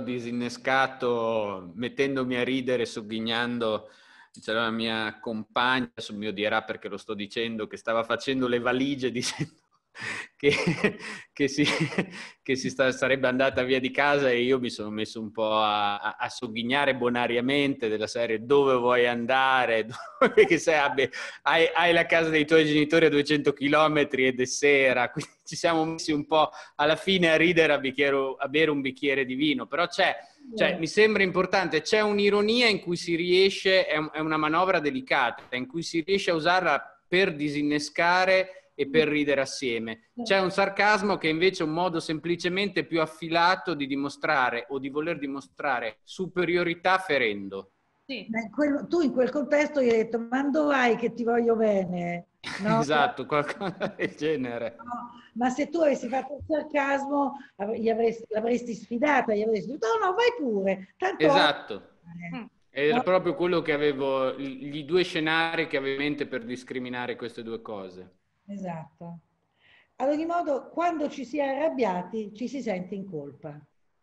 disinnescato mettendomi a ridere, sogghignando, c'era la mia compagna, adesso mi odierà perché lo sto dicendo, che stava facendo le valigie dicendo che, che, si, che si sta, sarebbe andata via di casa e io mi sono messo un po' a, a, a sogghignare bonariamente della serie dove vuoi andare, dove, che sei, abbia, hai, hai la casa dei tuoi genitori a duecento chilometri ed è sera, quindi ci siamo messi un po' alla fine a ridere a, bicchiere, a bere un bicchiere di vino, però c'è, cioè, mi sembra importante, c'è un'ironia in cui si riesce, è, è una manovra delicata, in cui si riesce a usarla per disinnescare e per ridere assieme. C'è un sarcasmo che invece è un modo semplicemente più affilato di dimostrare o di voler dimostrare superiorità ferendo. Sì. In quel, tu in quel contesto gli hai detto, ma dove vai che ti voglio bene? No? Esatto, qualcosa del genere. No, ma se tu avessi fatto il sarcasmo, avresti, l'avresti sfidata, gli avresti detto, no, no, vai pure. Tanto esatto. Eh. Era no? proprio quello che avevo, gli due scenari che avevo in mente per discriminare queste due cose. Esatto. Ad ogni modo, quando ci si è arrabbiati, ci si sente in colpa.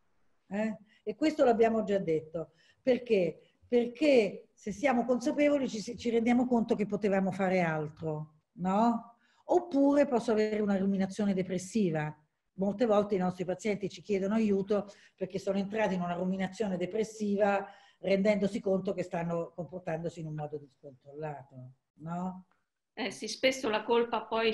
Eh? E questo l'abbiamo già detto. Perché? Perché se siamo consapevoli ci, ci rendiamo conto che potevamo fare altro, no? Oppure posso avere una ruminazione depressiva. Molte volte i nostri pazienti ci chiedono aiuto perché sono entrati in una ruminazione depressiva rendendosi conto che stanno comportandosi in un modo discontrollato, no? Eh sì, spesso la colpa poi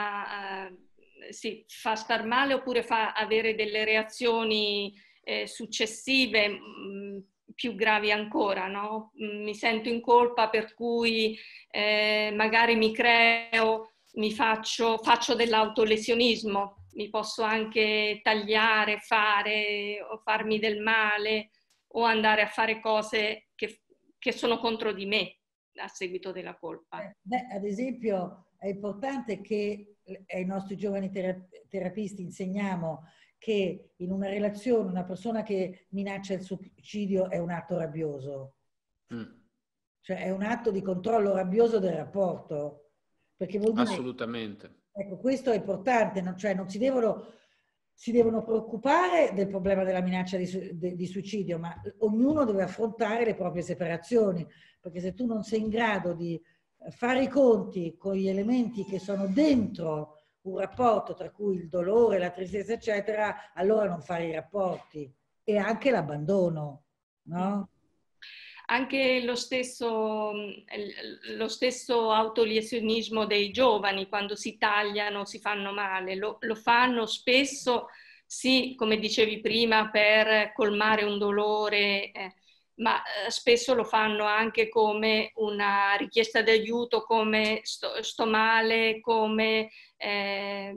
fa, eh, sì, fa star male oppure fa avere delle reazioni eh, successive mh, più gravi ancora, no? Mi sento in colpa per cui eh, magari mi creo, mi faccio, faccio dell'autolesionismo, mi posso anche tagliare, fare o farmi del male o andare a fare cose che, che sono contro di me a seguito della colpa. Beh, ad esempio è importante che ai nostri giovani terapisti insegniamo che in una relazione una persona che minaccia il suicidio è un atto rabbioso. Mm. Cioè è un atto di controllo rabbioso del rapporto. Perché vuol dire, assolutamente. Ecco, questo è importante, non, cioè non si devono, si devono preoccupare del problema della minaccia di, di, di suicidio, ma ognuno deve affrontare le proprie separazioni, perché se tu non sei in grado di fare i conti con gli elementi che sono dentro un rapporto, tra cui il dolore, la tristezza, eccetera, allora non fare i rapporti e anche l'abbandono, no? Anche lo stesso, lo stesso autolesionismo dei giovani, quando si tagliano, si fanno male, lo, lo fanno spesso, sì, come dicevi prima, per colmare un dolore, eh, ma spesso lo fanno anche come una richiesta di aiuto, come sto, sto male, come eh,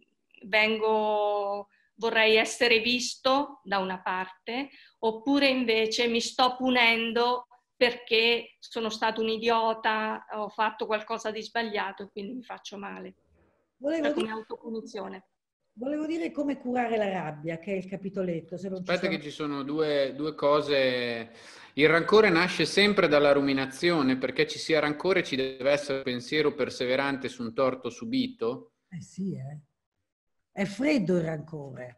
vengo, vorrei essere visto da una parte, oppure invece mi sto punendo perché sono stato un idiota, ho fatto qualcosa di sbagliato e quindi mi faccio male. Volevo cioè come dire... autopunizione. Volevo dire come curare la rabbia, che è il capitoletto. Se non Aspetta ci sono... che ci sono due, due cose. Il rancore nasce sempre dalla ruminazione, perché ci sia rancore ci deve essere pensiero perseverante su un torto subito. Eh sì, eh. È freddo il rancore.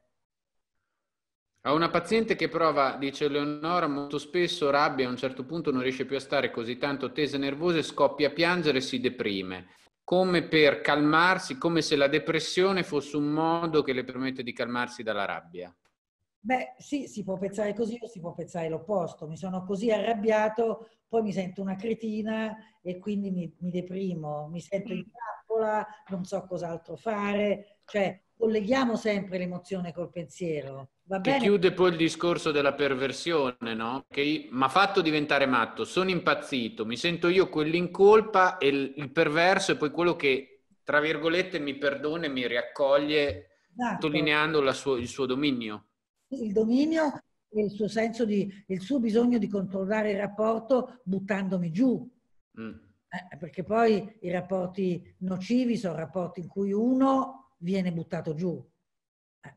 A una paziente che prova, dice Leonora, molto spesso rabbia, a un certo punto non riesce più a stare così tanto tesa e nervosa e scoppia a piangere e si deprime. Come per calmarsi, come se la depressione fosse un modo che le permette di calmarsi dalla rabbia. Beh, sì, si può pensare così o si può pensare l'opposto. Mi sono così arrabbiato, poi mi sento una cretina e quindi mi, mi deprimo, mi sento in trappola, non so cos'altro fare. Cioè, colleghiamo sempre l'emozione col pensiero. Va Che bene? chiude poi il discorso della perversione, no? Che mi ha fatto diventare matto, sono impazzito, mi sento io quello in colpa e il, il perverso è poi quello che, tra virgolette, mi perdona e mi riaccoglie, Esatto. sottolineando la suo, il suo dominio. Il dominio e il suo senso di, il suo bisogno di controllare il rapporto buttandomi giù. Mm. Eh, perché poi i rapporti nocivi sono rapporti in cui uno viene buttato giù. Eh.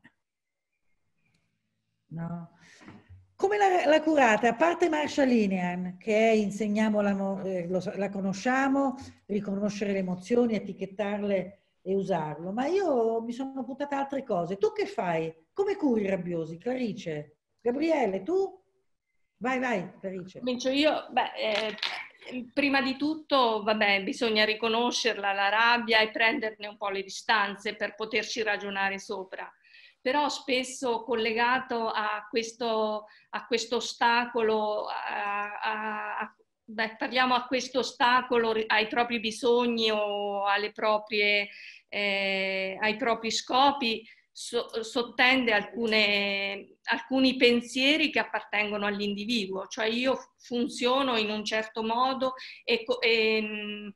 No? Come la, la curate? A parte Marsha Linehan, che è insegniamo, la, eh, lo, la conosciamo, riconoscere le emozioni, etichettarle e usarlo, ma io mi sono buttata altre cose. Tu che fai? Come curi i rabbiosi? Clarice? Gabriele, tu? Vai, vai, Clarice. Comincio io? Beh, eh, prima di tutto, vabbè, bisogna riconoscerla, la rabbia e prenderne un po' le distanze per poterci ragionare sopra. Però spesso collegato a questo, a questo ostacolo, a, a, a, beh, parliamo a questo ostacolo ai propri bisogni o alle proprie, eh, ai propri scopi, so, sottende alcune, alcuni pensieri che appartengono all'individuo. Cioè io funziono in un certo modo e, e,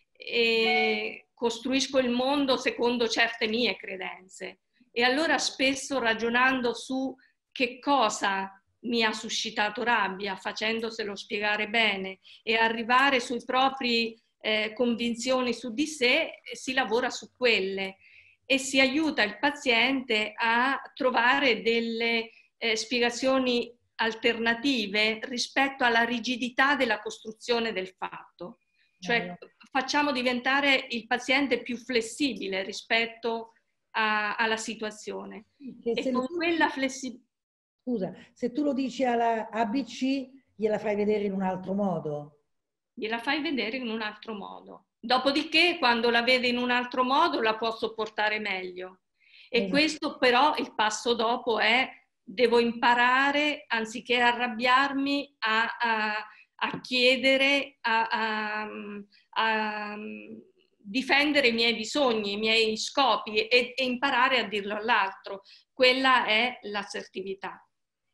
e costruisco il mondo secondo certe mie credenze. E allora spesso ragionando su che cosa mi ha suscitato rabbia, facendoselo spiegare bene e arrivare sui propri eh, convinzioni su di sé, si lavora su quelle e si aiuta il paziente a trovare delle eh, spiegazioni alternative rispetto alla rigidità della costruzione del fatto. Cioè facciamo diventare il paziente più flessibile rispetto A, alla situazione. Che e con quella flessibilità. Scusa, se tu lo dici alla A B C, gliela fai vedere in un altro modo. Gliela fai vedere in un altro modo. Dopodiché, quando la vede in un altro modo, la può sopportare meglio. E esatto. Questo però, il passo dopo è, devo imparare, anziché arrabbiarmi, a, a, a chiedere, a, a, a difendere i miei bisogni, i miei scopi e, e imparare a dirlo all'altro. Quella è l'assertività.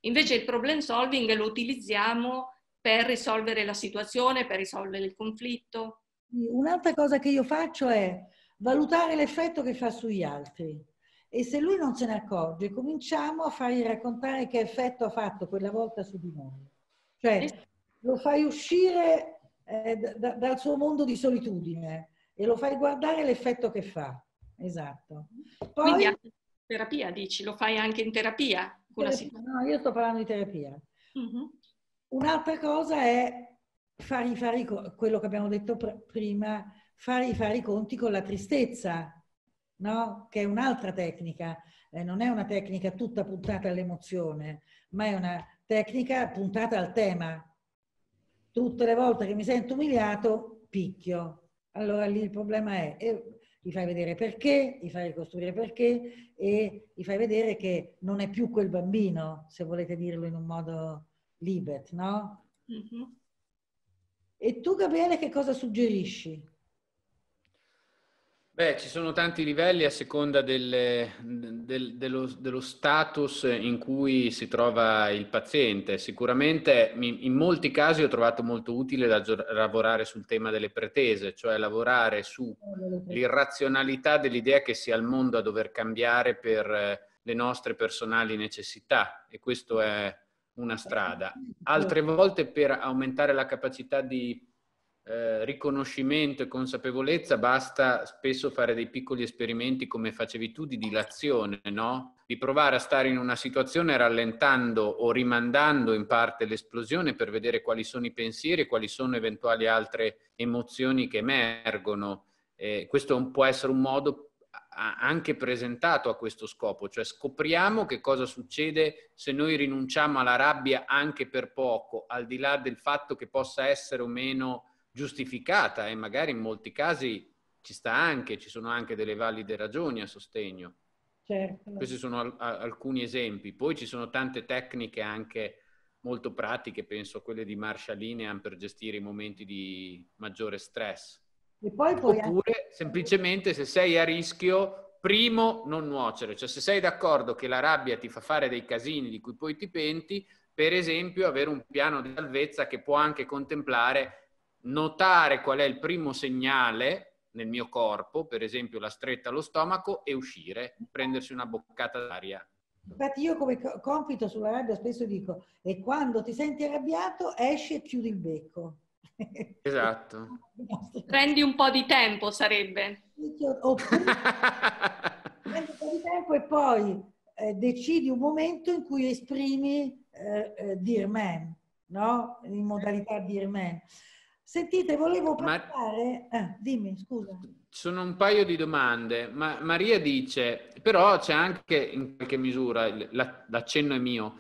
Invece il problem solving lo utilizziamo per risolvere la situazione, per risolvere il conflitto. Un'altra cosa che io faccio è valutare l'effetto che fa sugli altri. E se lui non se ne accorge, cominciamo a fargli raccontare che effetto ha fatto quella volta su di noi. Cioè, lo fai uscire eh, da, dal suo mondo di solitudine e lo fai guardare l'effetto che fa. Esatto. Poi, quindi anche terapia, dici, lo fai anche in terapia? terapia no, io sto parlando di terapia. Mm-hmm. Un'altra cosa è fare, fare quello che abbiamo detto pr prima, fare, fare i conti con la tristezza. No? Che è un'altra tecnica, eh, non è una tecnica tutta puntata all'emozione, ma è una tecnica puntata al tema. Tutte le volte che mi sento umiliato, picchio. Allora lì il problema è, e gli fai vedere perché, gli fai ricostruire perché e gli fai vedere che non è più quel bambino, se volete dirlo in un modo libet, no? Mm-hmm. E tu, Gabriele, che cosa suggerisci? Beh, ci sono tanti livelli a seconda delle, del, dello, dello status in cui si trova il paziente. Sicuramente in molti casi ho trovato molto utile da lavorare sul tema delle pretese, cioè lavorare sull'irrazionalità dell'idea che sia il mondo a dover cambiare per le nostre personali necessità, e questo è una strada. Altre volte, per aumentare la capacità di Eh, riconoscimento e consapevolezza, basta spesso fare dei piccoli esperimenti, come facevi tu, di dilazione, no? Di provare a stare in una situazione rallentando o rimandando in parte l'esplosione per vedere quali sono i pensieri e quali sono eventuali altre emozioni che emergono. Eh, questo può essere un modo anche presentato a questo scopo, cioè scopriamo che cosa succede se noi rinunciamo alla rabbia anche per poco, al di là del fatto che possa essere o meno giustificata, e magari in molti casi ci sta anche, ci sono anche delle valide ragioni a sostegno. Certo. Questi sono al- alcuni esempi. Poi ci sono tante tecniche anche molto pratiche, penso a quelle di Marshall Linehan per gestire i momenti di maggiore stress. E poi puoi Oppure anche... semplicemente, se sei a rischio, primo non nuocere, cioè se sei d'accordo che la rabbia ti fa fare dei casini di cui poi ti penti, per esempio avere un piano di salvezza che può anche contemplare notare qual è il primo segnale nel mio corpo, per esempio la stretta allo stomaco, e uscire, prendersi una boccata d'aria. Infatti io come compito sulla rabbia spesso dico, e quando ti senti arrabbiato esci e chiudi il becco. Esatto. Prendi un po' di tempo, sarebbe. Oppure prendi un po' di tempo e poi eh, decidi un momento in cui esprimi eh, eh, Dear Man, no? In modalità Dear Man. Sentite, volevo parlare... Ma... Eh, dimmi, scusa. Sono un paio di domande. Ma Maria dice, però c'è anche in qualche misura, l'accenno è mio,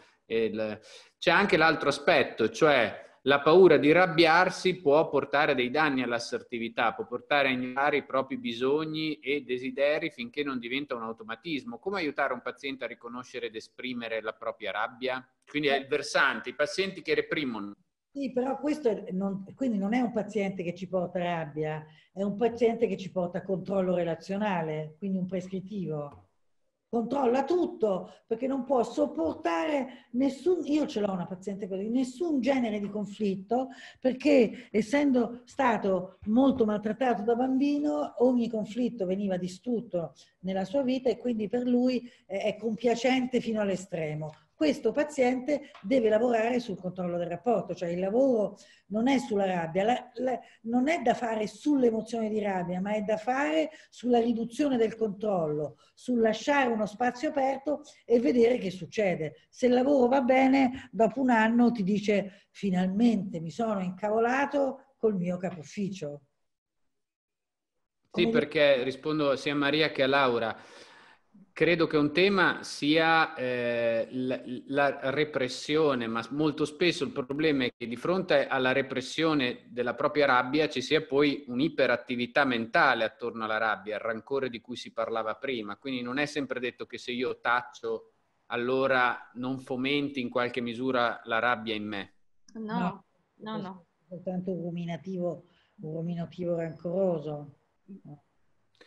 c'è anche l'altro aspetto, cioè la paura di arrabbiarsi può portare dei danni all'assertività, può portare a ignorare i propri bisogni e desideri finché non diventa un automatismo. Come aiutare un paziente a riconoscere ed esprimere la propria rabbia? Quindi è il versante, i pazienti che reprimono. Sì, però questo è non, quindi non è un paziente che ci porta rabbia, è un paziente che ci porta controllo relazionale, quindi un prescrittivo. Controlla tutto perché non può sopportare nessun, io ce l'ho una paziente così, nessun genere di conflitto, perché essendo stato molto maltrattato da bambino, ogni conflitto veniva distrutto nella sua vita e quindi per lui è compiacente fino all'estremo. Questo paziente deve lavorare sul controllo del rapporto, cioè il lavoro non è sulla rabbia, la, la, non è da fare sull'emozione di rabbia, ma è da fare sulla riduzione del controllo, sul lasciare uno spazio aperto e vedere che succede. Se il lavoro va bene, dopo un anno ti dice finalmente mi sono incavolato col mio capo ufficio. Sì, perché rispondo sia a Maria che a Laura. Credo che un tema sia eh, la, la repressione, ma molto spesso il problema è che di fronte alla repressione della propria rabbia ci sia poi un'iperattività mentale attorno alla rabbia, il rancore di cui si parlava prima. Quindi non è sempre detto che se io taccio, allora non fomenti in qualche misura la rabbia in me. No, no, no. Soltanto un ruminativo, un ruminativo rancoroso.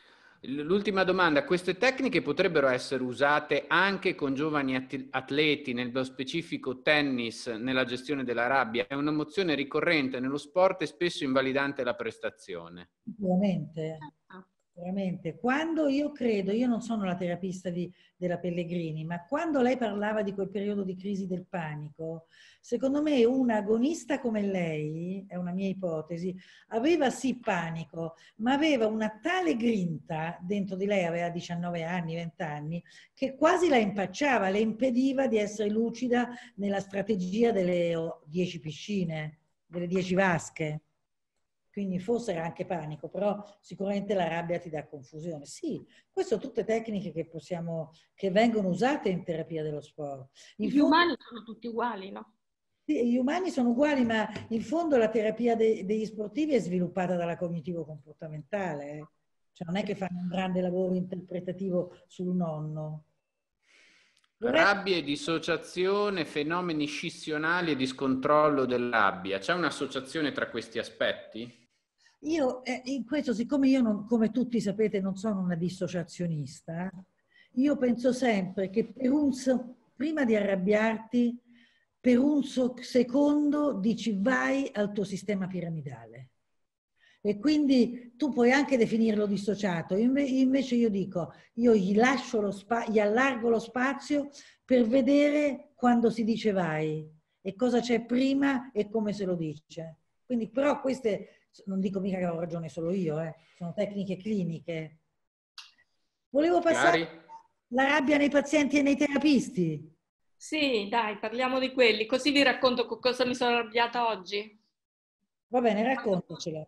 L'ultima domanda, queste tecniche potrebbero essere usate anche con giovani atleti, nello specifico tennis, nella gestione della rabbia? È un'emozione ricorrente nello sport e spesso invalidante la prestazione. Sicuramente, sicuramente. Quando io credo, io non sono la terapista di, della Pellegrini, ma quando lei parlava di quel periodo di crisi del panico, secondo me un agonista come lei, è una mia ipotesi, aveva sì panico, ma aveva una tale grinta dentro di lei, aveva diciannove anni, venti anni, che quasi la impacciava, le impediva di essere lucida nella strategia delle oh, dieci piscine, delle dieci vasche. Quindi forse era anche panico, però sicuramente la rabbia ti dà confusione. Sì, queste sono tutte tecniche che possiamo, che vengono usate in terapia dello sport. In Gli fondo, umani sono tutti uguali, no? sì, gli umani sono uguali, ma in fondo la terapia de, degli sportivi è sviluppata dalla cognitivo-comportamentale. Eh. Cioè non è che fanno un grande lavoro interpretativo sul nonno. Rabbia e dissociazione, fenomeni scissionali e discontrollo della rabbia. C'è un'associazione tra questi aspetti? Io, eh, in questo, siccome io, non, come tutti sapete, non sono una dissociazionista, io penso sempre che per un, prima di arrabbiarti, per un secondo dici vai al tuo sistema piramidale. E quindi tu puoi anche definirlo dissociato. Invece io dico, io gli lascio lo spazio, gli allargo lo spazio per vedere quando si dice vai e cosa c'è prima e come se lo dice. Quindi però queste... Non dico mica che ho ragione solo io, eh. Sono tecniche cliniche. Volevo passare la rabbia nei pazienti e nei terapisti. Sì, dai, parliamo di quelli, così vi racconto con cosa mi sono arrabbiata oggi. Va bene, raccontacela.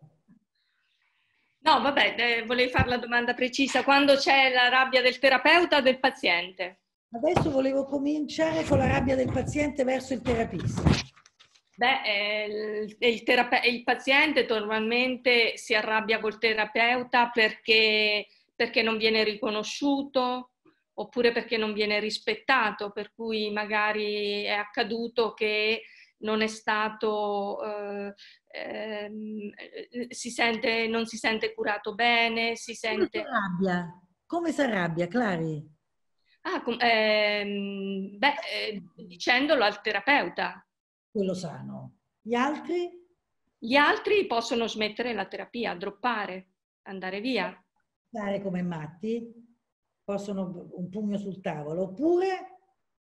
No, vabbè, eh, volevi fare la domanda precisa. Quando c'è la rabbia del terapeuta o del paziente? Adesso volevo cominciare con la rabbia del paziente verso il terapista. Beh, eh, il, il, terape- il paziente normalmente si arrabbia col terapeuta perché, perché non viene riconosciuto oppure perché non viene rispettato, per cui magari è accaduto che non è stato, eh, ehm, si sente, non si sente curato bene, si sente... Come si arrabbia? Come si arrabbia, Clari? Ah, com- ehm, beh, eh, dicendolo al terapeuta. Quello sano. Gli altri? Gli altri possono smettere la terapia, droppare, andare via. Stare come matti? Possono un pugno sul tavolo. Oppure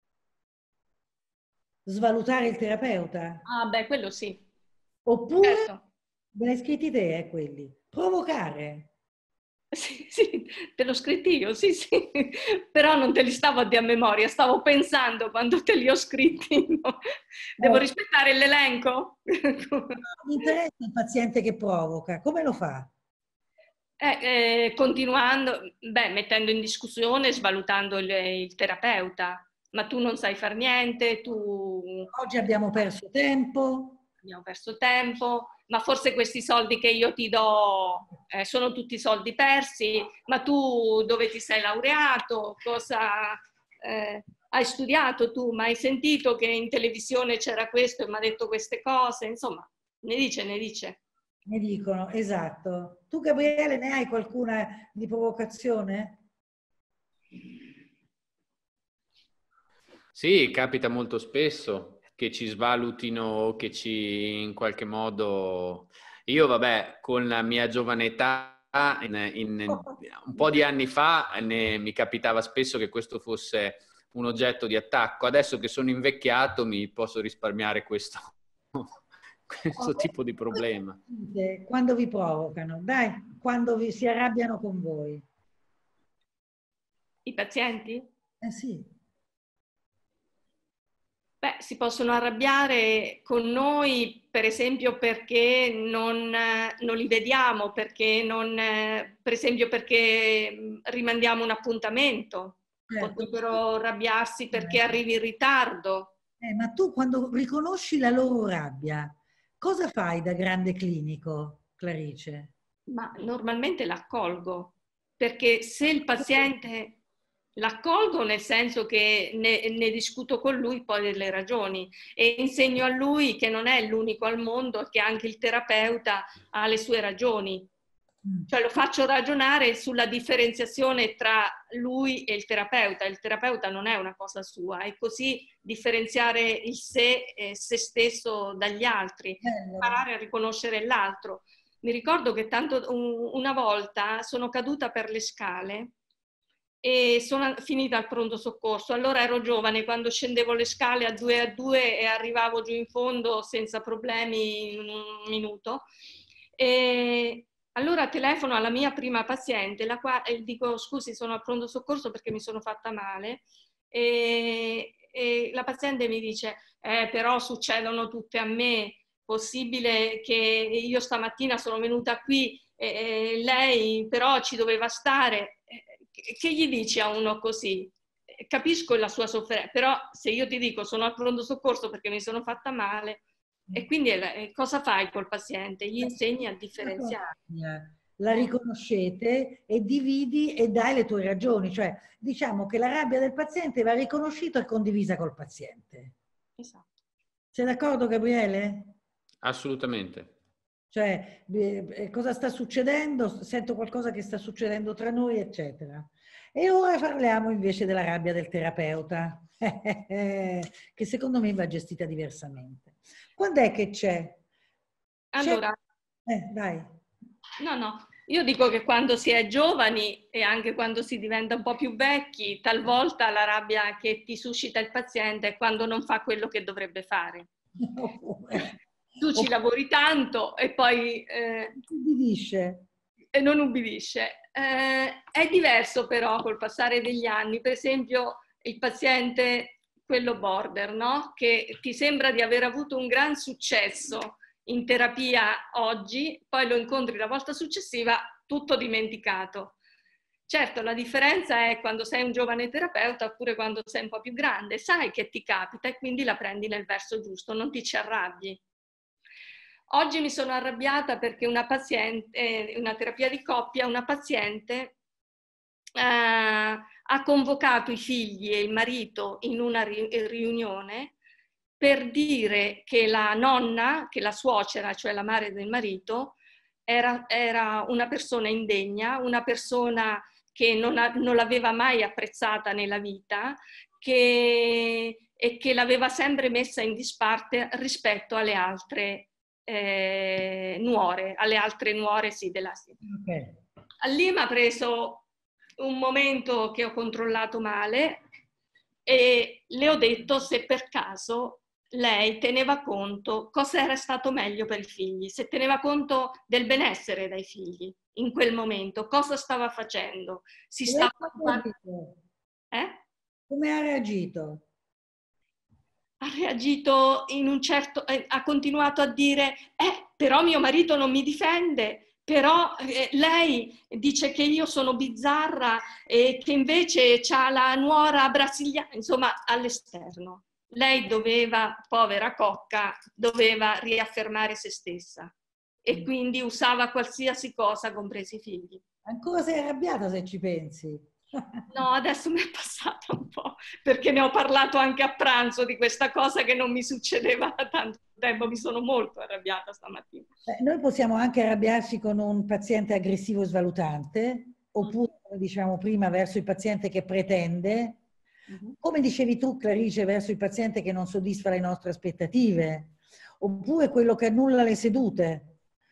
svalutare il terapeuta. Ah, beh, quello sì. Oppure, Certo. ve l'hai scritti te, eh, quelli. Provocare. Sì, sì, te l'ho scritti io, sì, sì. Però non te li stavo a dire a memoria, stavo pensando quando te li ho scritti. No? Devo Eh, rispettare l'elenco? Mi interessa il paziente che provoca. Come lo fa? Eh, eh, continuando, beh, mettendo in discussione, svalutando il, il terapeuta. Ma tu non sai far niente, tu... Oggi abbiamo perso tempo. Abbiamo perso tempo, ma forse questi soldi che io ti do eh, sono tutti soldi persi, ma tu dove ti sei laureato? Cosa eh, hai studiato tu? Ma hai sentito che in televisione c'era questo e mi ha detto queste cose? Insomma, ne dice, ne dice. Ne dicono, esatto. Tu, Gabriele, ne hai qualcuna di provocazione? Sì, capita molto spesso che ci svalutino, che ci in qualche modo... Io, vabbè, con la mia giovane età, in, in, un po' di anni fa, ne, mi capitava spesso che questo fosse un oggetto di attacco. Adesso che sono invecchiato mi posso risparmiare questo, questo tipo di problema. Quando vi provocano, dai, quando vi si arrabbiano con voi. I pazienti? Eh sì. Beh, si possono arrabbiare con noi, per esempio, perché non, non li vediamo, perché non, per esempio, perché rimandiamo un appuntamento. Certo. Potrebbero arrabbiarsi perché arrivi in ritardo. Eh, ma tu quando riconosci la loro rabbia, cosa fai da grande clinico, Clarice? Ma normalmente l'accolgo, perché se il paziente... L'accolgo nel senso che ne, ne discuto con lui poi delle ragioni e insegno a lui che non è l'unico al mondo, che anche il terapeuta ha le sue ragioni. Cioè lo faccio ragionare sulla differenziazione tra lui e il terapeuta. Il terapeuta non è una cosa sua, è così differenziare il sé e se stesso dagli altri, imparare a riconoscere l'altro. Mi ricordo che tanto un, una volta sono caduta per le scale e sono finita al pronto soccorso. Allora ero giovane, quando scendevo le scale a due a due e arrivavo giù in fondo senza problemi in un minuto. E allora telefono alla mia prima paziente la qua, e dico scusi, sono al pronto soccorso perché mi sono fatta male, e, e la paziente mi dice eh, però succedono tutte a me, possibile che io stamattina sono venuta qui e, e lei però ci doveva stare. Che gli dici a uno così? Capisco la sua sofferenza, però se io ti dico sono al pronto soccorso perché mi sono fatta male, e quindi cosa fai col paziente? Gli insegni a differenziare. La riconoscete e dividi e dai le tue ragioni, cioè diciamo che la rabbia del paziente va riconosciuta e condivisa col paziente. Esatto. Sei d'accordo, Gabriele? Assolutamente. Cioè, eh, cosa sta succedendo? Sento qualcosa che sta succedendo tra noi, eccetera. E ora parliamo invece della rabbia del terapeuta, che secondo me va gestita diversamente. Quando è che c'è? Allora, eh, dai. No, no, io dico che quando si è giovani e anche quando si diventa un po' più vecchi, talvolta la rabbia che ti suscita il paziente è quando non fa quello che dovrebbe fare. Tu ci lavori tanto e poi eh, ubbidisce. E non ubbidisce. Eh, è diverso però col passare degli anni. Per esempio il paziente, quello border, no? Che ti sembra di aver avuto un gran successo in terapia oggi, poi lo incontri la volta successiva tutto dimenticato. Certo, la differenza è quando sei un giovane terapeuta oppure quando sei un po' più grande, sai che ti capita e quindi la prendi nel verso giusto, non ti ci arrabbi. Oggi mi sono arrabbiata perché una paziente, una terapia di coppia, una paziente eh, ha convocato i figli e il marito in una riunione per dire che la nonna, che la suocera, cioè la madre del marito, era, era una persona indegna, una persona che non, ha, non l'aveva mai apprezzata nella vita, che, e che l'aveva sempre messa in disparte rispetto alle altre eh, nuore, alle altre nuore sì, della okay. Lì mi ha preso un momento che ho controllato male e le ho detto se per caso lei teneva conto cosa era stato meglio per i figli, se teneva conto del benessere dei figli in quel momento, cosa stava facendo. Si stava... Eh? Come ha reagito? Ha reagito in un certo... Eh, ha continuato a dire eh, però mio marito non mi difende, però eh, lei dice che io sono bizzarra e che invece c'ha la nuora brasiliana, insomma all'esterno. Lei doveva, povera cocca, doveva riaffermare se stessa e quindi usava qualsiasi cosa, compresi i figli. Ancora sei arrabbiata se ci pensi? No, adesso mi è passato un po', perché ne ho parlato anche a pranzo di questa cosa che non mi succedeva da tanto tempo, mi sono molto arrabbiata stamattina. Eh, noi possiamo anche arrabbiarci con un paziente aggressivo e svalutante, oppure, come dicevamo prima, verso il paziente che pretende, uh-huh. Come dicevi tu, Clarice, verso il paziente che non soddisfa le nostre aspettative, oppure quello che annulla le sedute.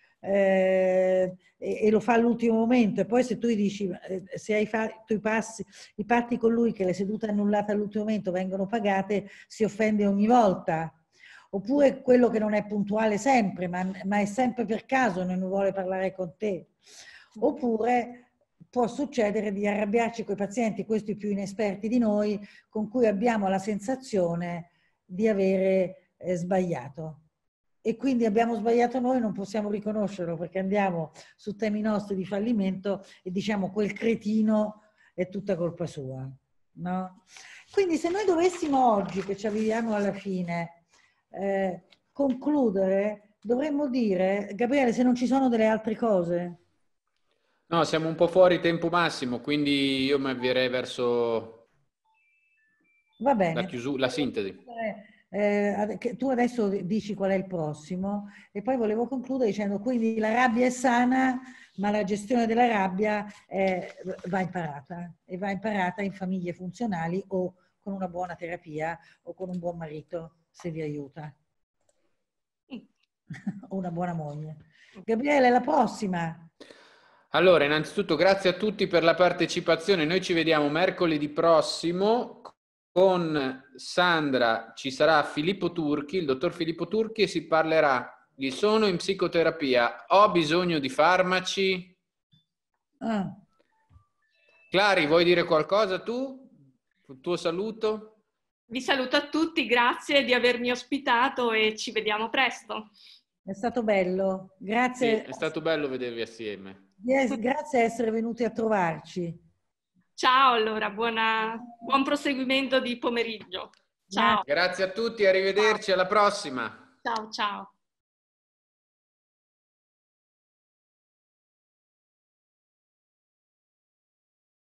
Eh, e, e lo fa all'ultimo momento, e poi se tu gli dici eh, se hai fatto i passi i patti con lui che le sedute annullate all'ultimo momento vengono pagate, si offende ogni volta. Oppure quello che non è puntuale sempre, ma, ma è sempre per caso, non vuole parlare con te. Oppure può succedere di arrabbiarci con i pazienti, questi più inesperti di noi, con cui abbiamo la sensazione di avere eh, sbagliato. E quindi abbiamo sbagliato noi, non possiamo riconoscerlo perché andiamo su temi nostri di fallimento e diciamo quel cretino è tutta colpa sua, no? Quindi se noi dovessimo oggi, che ci avviamo alla fine, eh, concludere, dovremmo dire, Gabriele, se non ci sono delle altre cose. No, siamo un po' fuori tempo massimo, quindi io mi avvierei verso Va bene. la chiusura, la sintesi. eh, che tu adesso dici qual è il prossimo e poi volevo concludere dicendo quindi la rabbia è sana, ma la gestione della rabbia eh, va imparata e va imparata in famiglie funzionali o con una buona terapia o con un buon marito se vi aiuta o una buona moglie. Gabriele, la prossima. Allora, innanzitutto grazie a tutti per la partecipazione. Noi ci vediamo mercoledì prossimo. Con Sandra ci sarà Filippo Turchi, il dottor Filippo Turchi, e si parlerà di sono in psicoterapia. Ho bisogno di farmaci? Ah. Clari, vuoi dire qualcosa tu? Il tuo saluto? Vi saluto a tutti, grazie di avermi ospitato e ci vediamo presto. È stato bello, grazie. Sì, è stato bello vedervi assieme. Yes, grazie di essere venuti a trovarci. Ciao allora, buona, buon proseguimento di pomeriggio. Ciao. Grazie a tutti, arrivederci, alla prossima. Ciao, ciao.